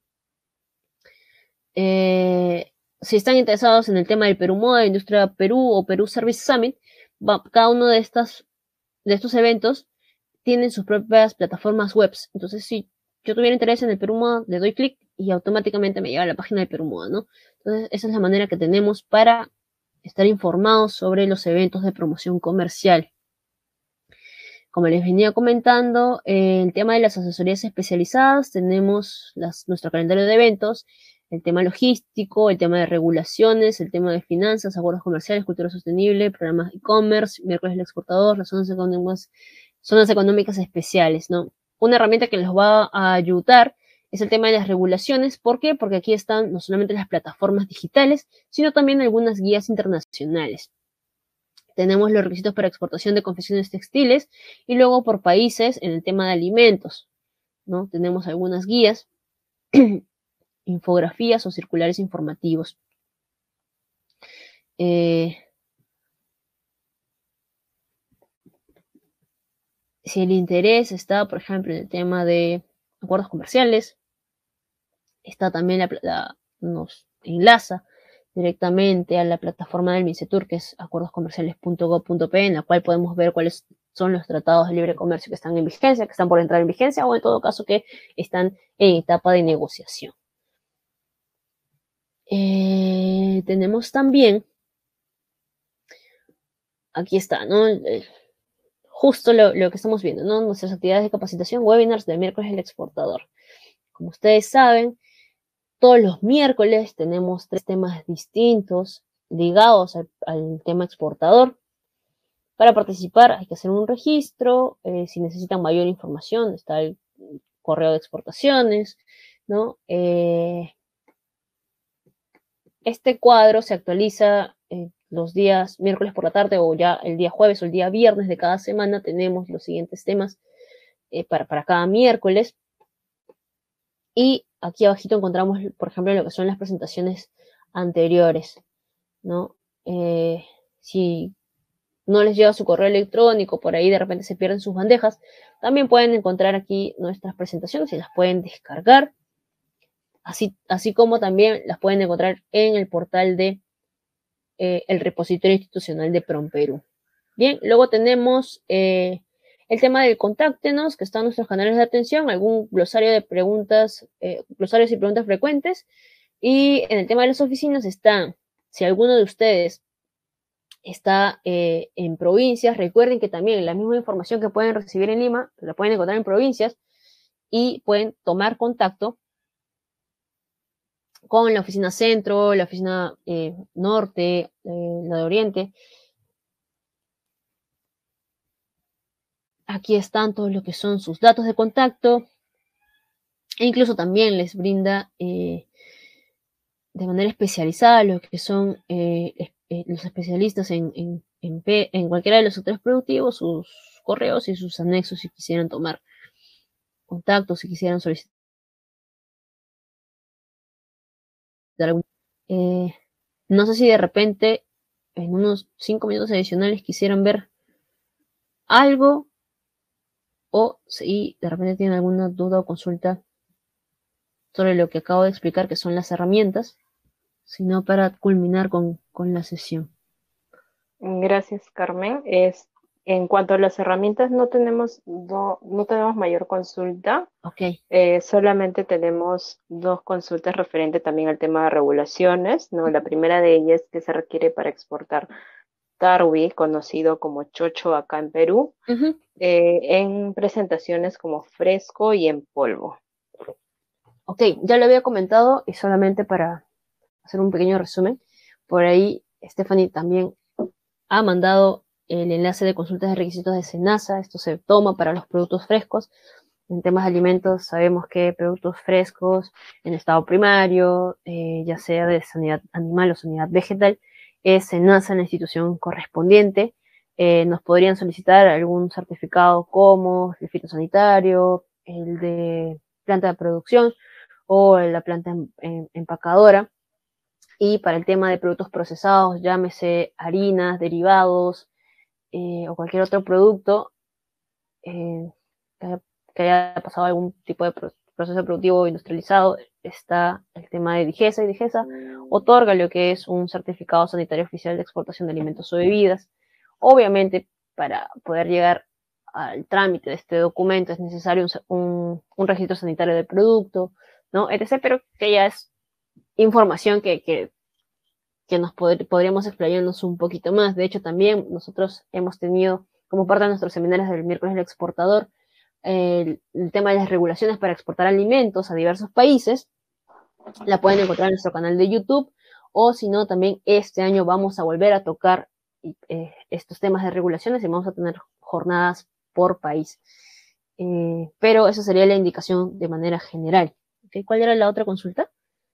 Eh, si están interesados en el tema del Perú Moda, Industria Perú o Perú Service Summit, va, cada uno de, estas, de estos eventos tienen sus propias plataformas web. Entonces, si yo tuviera interés en el Perú Moda, le doy clic y automáticamente me lleva a la página del Perú Moda, ¿no? Entonces, esa es la manera que tenemos para estar informados sobre los eventos de promoción comercial. Como les venía comentando, eh, el tema de las asesorías especializadas, tenemos las, nuestro calendario de eventos, el tema logístico, el tema de regulaciones, el tema de finanzas, acuerdos comerciales, cultura sostenible, programas e-commerce, miércoles del exportador, las zonas económicas, zonas económicas especiales, ¿no? Una herramienta que les va a ayudar es el tema de las regulaciones. ¿Por qué? Porque aquí están no solamente las plataformas digitales, sino también algunas guías internacionales. Tenemos los requisitos para exportación de confecciones textiles y luego por países en el tema de alimentos, ¿no? Tenemos algunas guías, infografías o circulares informativos. Eh, si el interés está, por ejemplo, en el tema de acuerdos comerciales, está también la, la, nos enlaza directamente a la plataforma del MINCETUR, que es acuerdos comerciales punto gob punto pe, en la cual podemos ver cuáles son los tratados de libre comercio que están en vigencia, que están por entrar en vigencia, o en todo caso que están en etapa de negociación. Eh, tenemos también, aquí está, ¿no? Eh, justo lo, lo que estamos viendo, ¿no? Nuestras actividades de capacitación, webinars del miércoles del exportador. Como ustedes saben, todos los miércoles tenemos tres temas distintos ligados al, al tema exportador. Para participar hay que hacer un registro. Eh, si necesitan mayor información, está el correo de exportaciones, ¿no? Eh, este cuadro se actualiza eh, los días miércoles por la tarde o ya el día jueves o el día viernes de cada semana. Tenemos los siguientes temas eh, para, para cada miércoles. Y aquí abajito encontramos, por ejemplo, lo que son las presentaciones anteriores, ¿no? Eh, si no les llega su correo electrónico, por ahí de repente se pierden sus bandejas, también pueden encontrar aquí nuestras presentaciones y las pueden descargar, así, así como también las pueden encontrar en el portal de eh, el repositorio institucional de PROMPERÚ. Bien, luego tenemos eh, el tema del contáctenos, que están nuestros canales de atención, algún glosario de preguntas, eh, glosarios y preguntas frecuentes, y en el tema de las oficinas está, si alguno de ustedes está eh, en provincias, recuerden que también la misma información que pueden recibir en Lima, la pueden encontrar en provincias y pueden tomar contacto con la oficina centro, la oficina eh, norte, eh, la de oriente. Aquí están todos lo que son sus datos de contacto e incluso también les brinda eh, de manera especializada lo que son eh, eh, los especialistas en, en, en, P, en cualquiera de los sectores productivos, sus correos y sus anexos si quisieran tomar contacto, si quisieran solicitar algún... Eh, no sé si de repente en unos cinco minutos adicionales quisieran ver algo o si de repente tienen alguna duda o consulta sobre lo que acabo de explicar, que son las herramientas, sino para culminar con, con la sesión. Gracias, Carmen. Es, en cuanto a las herramientas, no tenemos, no, no tenemos mayor consulta. Ok. Eh, solamente tenemos dos consultas referentes también al tema de regulaciones, ¿no? La primera de ellas que se requiere para exportar Tarwi, conocido como chocho acá en Perú, Uh-huh. eh, en presentaciones como fresco y en polvo. Ok, ya lo había comentado y solamente para hacer un pequeño resumen, por ahí Stephanie también ha mandado el enlace de consultas de requisitos de SENASA. Esto se toma para los productos frescos. En temas de alimentos sabemos que productos frescos en estado primario, eh, ya sea de sanidad animal o sanidad vegetal, es SENASA la institución correspondiente. Eh, nos podrían solicitar algún certificado como el fitosanitario, el de planta de producción o la planta en, en, empacadora. Y para el tema de productos procesados, llámese harinas, derivados eh, o cualquier otro producto eh, que, haya, que, haya, pasado algún tipo de proceso productivo industrializado, está el tema de DIGESA, y DIGESA otorga lo que es un certificado sanitario oficial de exportación de alimentos o bebidas. Obviamente, para poder llegar al trámite de este documento es necesario un, un, un registro sanitario del producto, ¿no? etcétera, pero que ya es información que, que, que nos pod podríamos explayarnos un poquito más. De hecho, también nosotros hemos tenido, como parte de nuestros seminarios del miércoles del exportador, el, el tema de las regulaciones para exportar alimentos a diversos países. La pueden encontrar en nuestro canal de YouTube, o si no, también este año vamos a volver a tocar eh, estos temas de regulaciones y vamos a tener jornadas por país. Eh, pero esa sería la indicación de manera general. ¿Okay? ¿Cuál era la otra consulta?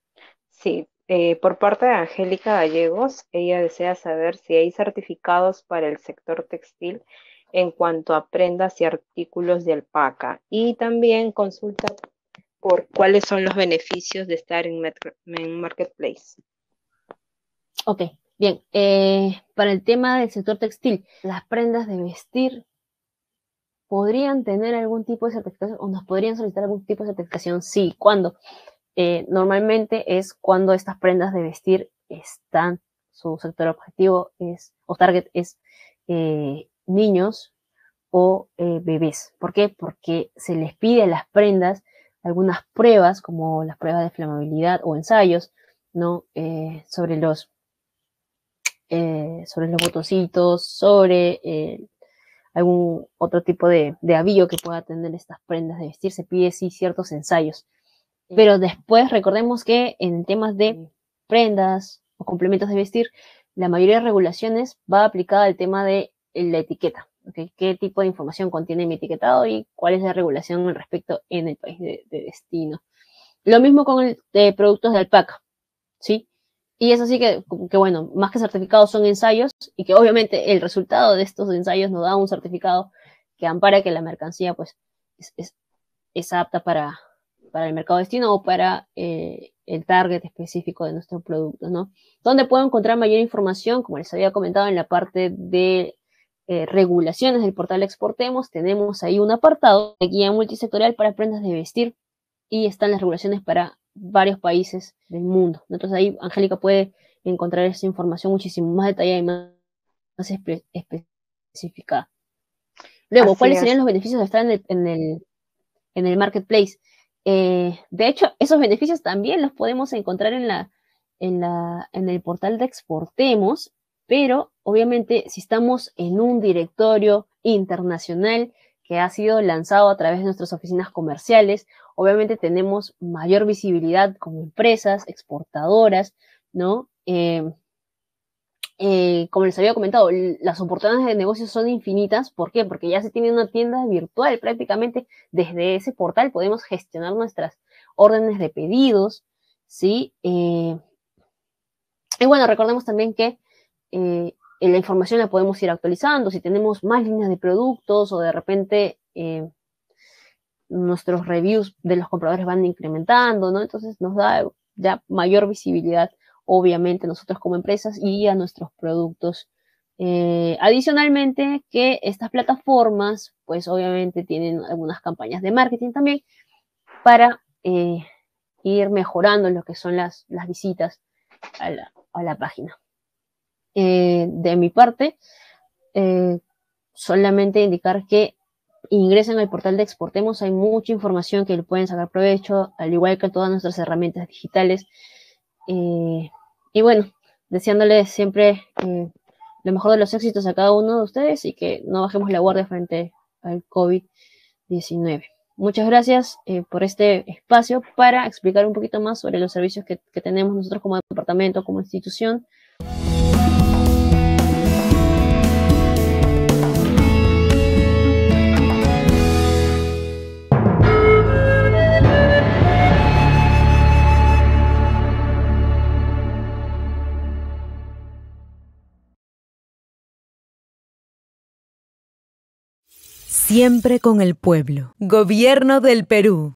Sí, eh, por parte de Angélica Gallegos, ella desea saber si hay certificados para el sector textil en cuanto a prendas y artículos de alpaca, y también consulta por cuáles son los beneficios de estar en, en Marketplace. Ok, bien. Eh, para el tema del sector textil, las prendas de vestir podrían tener algún tipo de certificación o nos podrían solicitar algún tipo de certificación. Sí, ¿cuándo? Eh, normalmente es cuando estas prendas de vestir están, su sector objetivo es, o target es eh, niños o eh, bebés. ¿Por qué? Porque se les pide a las prendas algunas pruebas, como las pruebas de flamabilidad o ensayos, ¿no? Eh, sobre los eh, sobre los botoncitos, sobre eh, algún otro tipo de, de avío que pueda tener estas prendas de vestir. Se pide sí ciertos ensayos. Pero después recordemos que en temas de prendas o complementos de vestir, la mayoría de regulaciones va aplicada al tema de la etiqueta. ¿okay? ¿Qué tipo de información contiene mi etiquetado y cuál es la regulación al respecto en el país de, de destino? Lo mismo con el de productos de alpaca, ¿sí? Y es así que, que, bueno, más que certificados son ensayos y que obviamente el resultado de estos ensayos nos da un certificado que ampara que la mercancía pues es, es, es apta para, para el mercado destino o para eh, el target específico de nuestros productos, ¿no? ¿Dónde puedo encontrar mayor información? Como les había comentado en la parte de eh, regulaciones del portal Exportemos, tenemos ahí un apartado de guía multisectorial para prendas de vestir y están las regulaciones para varios países del mundo. Entonces ahí Angélica puede encontrar esa información muchísimo más detallada y más, más espe especificada. Luego, Así ¿cuáles serían es. los beneficios de estar en el, en el, en el marketplace? Eh, de hecho, esos beneficios también los podemos encontrar en, la, en, la, en el portal de Exportemos, pero obviamente si estamos en un directorio internacional que ha sido lanzado a través de nuestras oficinas comerciales, obviamente tenemos mayor visibilidad como empresas exportadoras, ¿no? Eh, eh, como les había comentado, las oportunidades de negocio son infinitas. ¿Por qué? Porque ya se tiene una tienda virtual prácticamente. Desde ese portal podemos gestionar nuestras órdenes de pedidos, ¿sí? Eh, y bueno, recordemos también que eh, la información la podemos ir actualizando. Si tenemos más líneas de productos o de repente eh, nuestros reviews de los compradores van incrementando, ¿no? Entonces nos da ya mayor visibilidad, obviamente, nosotros como empresas y a nuestros productos. Eh, adicionalmente, que estas plataformas, pues obviamente tienen algunas campañas de marketing también para eh, ir mejorando lo que son las, las visitas a la, a la página. Eh, de mi parte, eh, solamente indicar que ingresen al portal de Exportemos, hay mucha información que le pueden sacar provecho, al igual que todas nuestras herramientas digitales. Eh, y bueno, deseándoles siempre eh, lo mejor de los éxitos a cada uno de ustedes y que no bajemos la guardia frente al COVID diecinueve. Muchas gracias eh, por este espacio para explicar un poquito más sobre los servicios que, que tenemos nosotros como departamento, como institución. Siempre con el pueblo. Gobierno del Perú.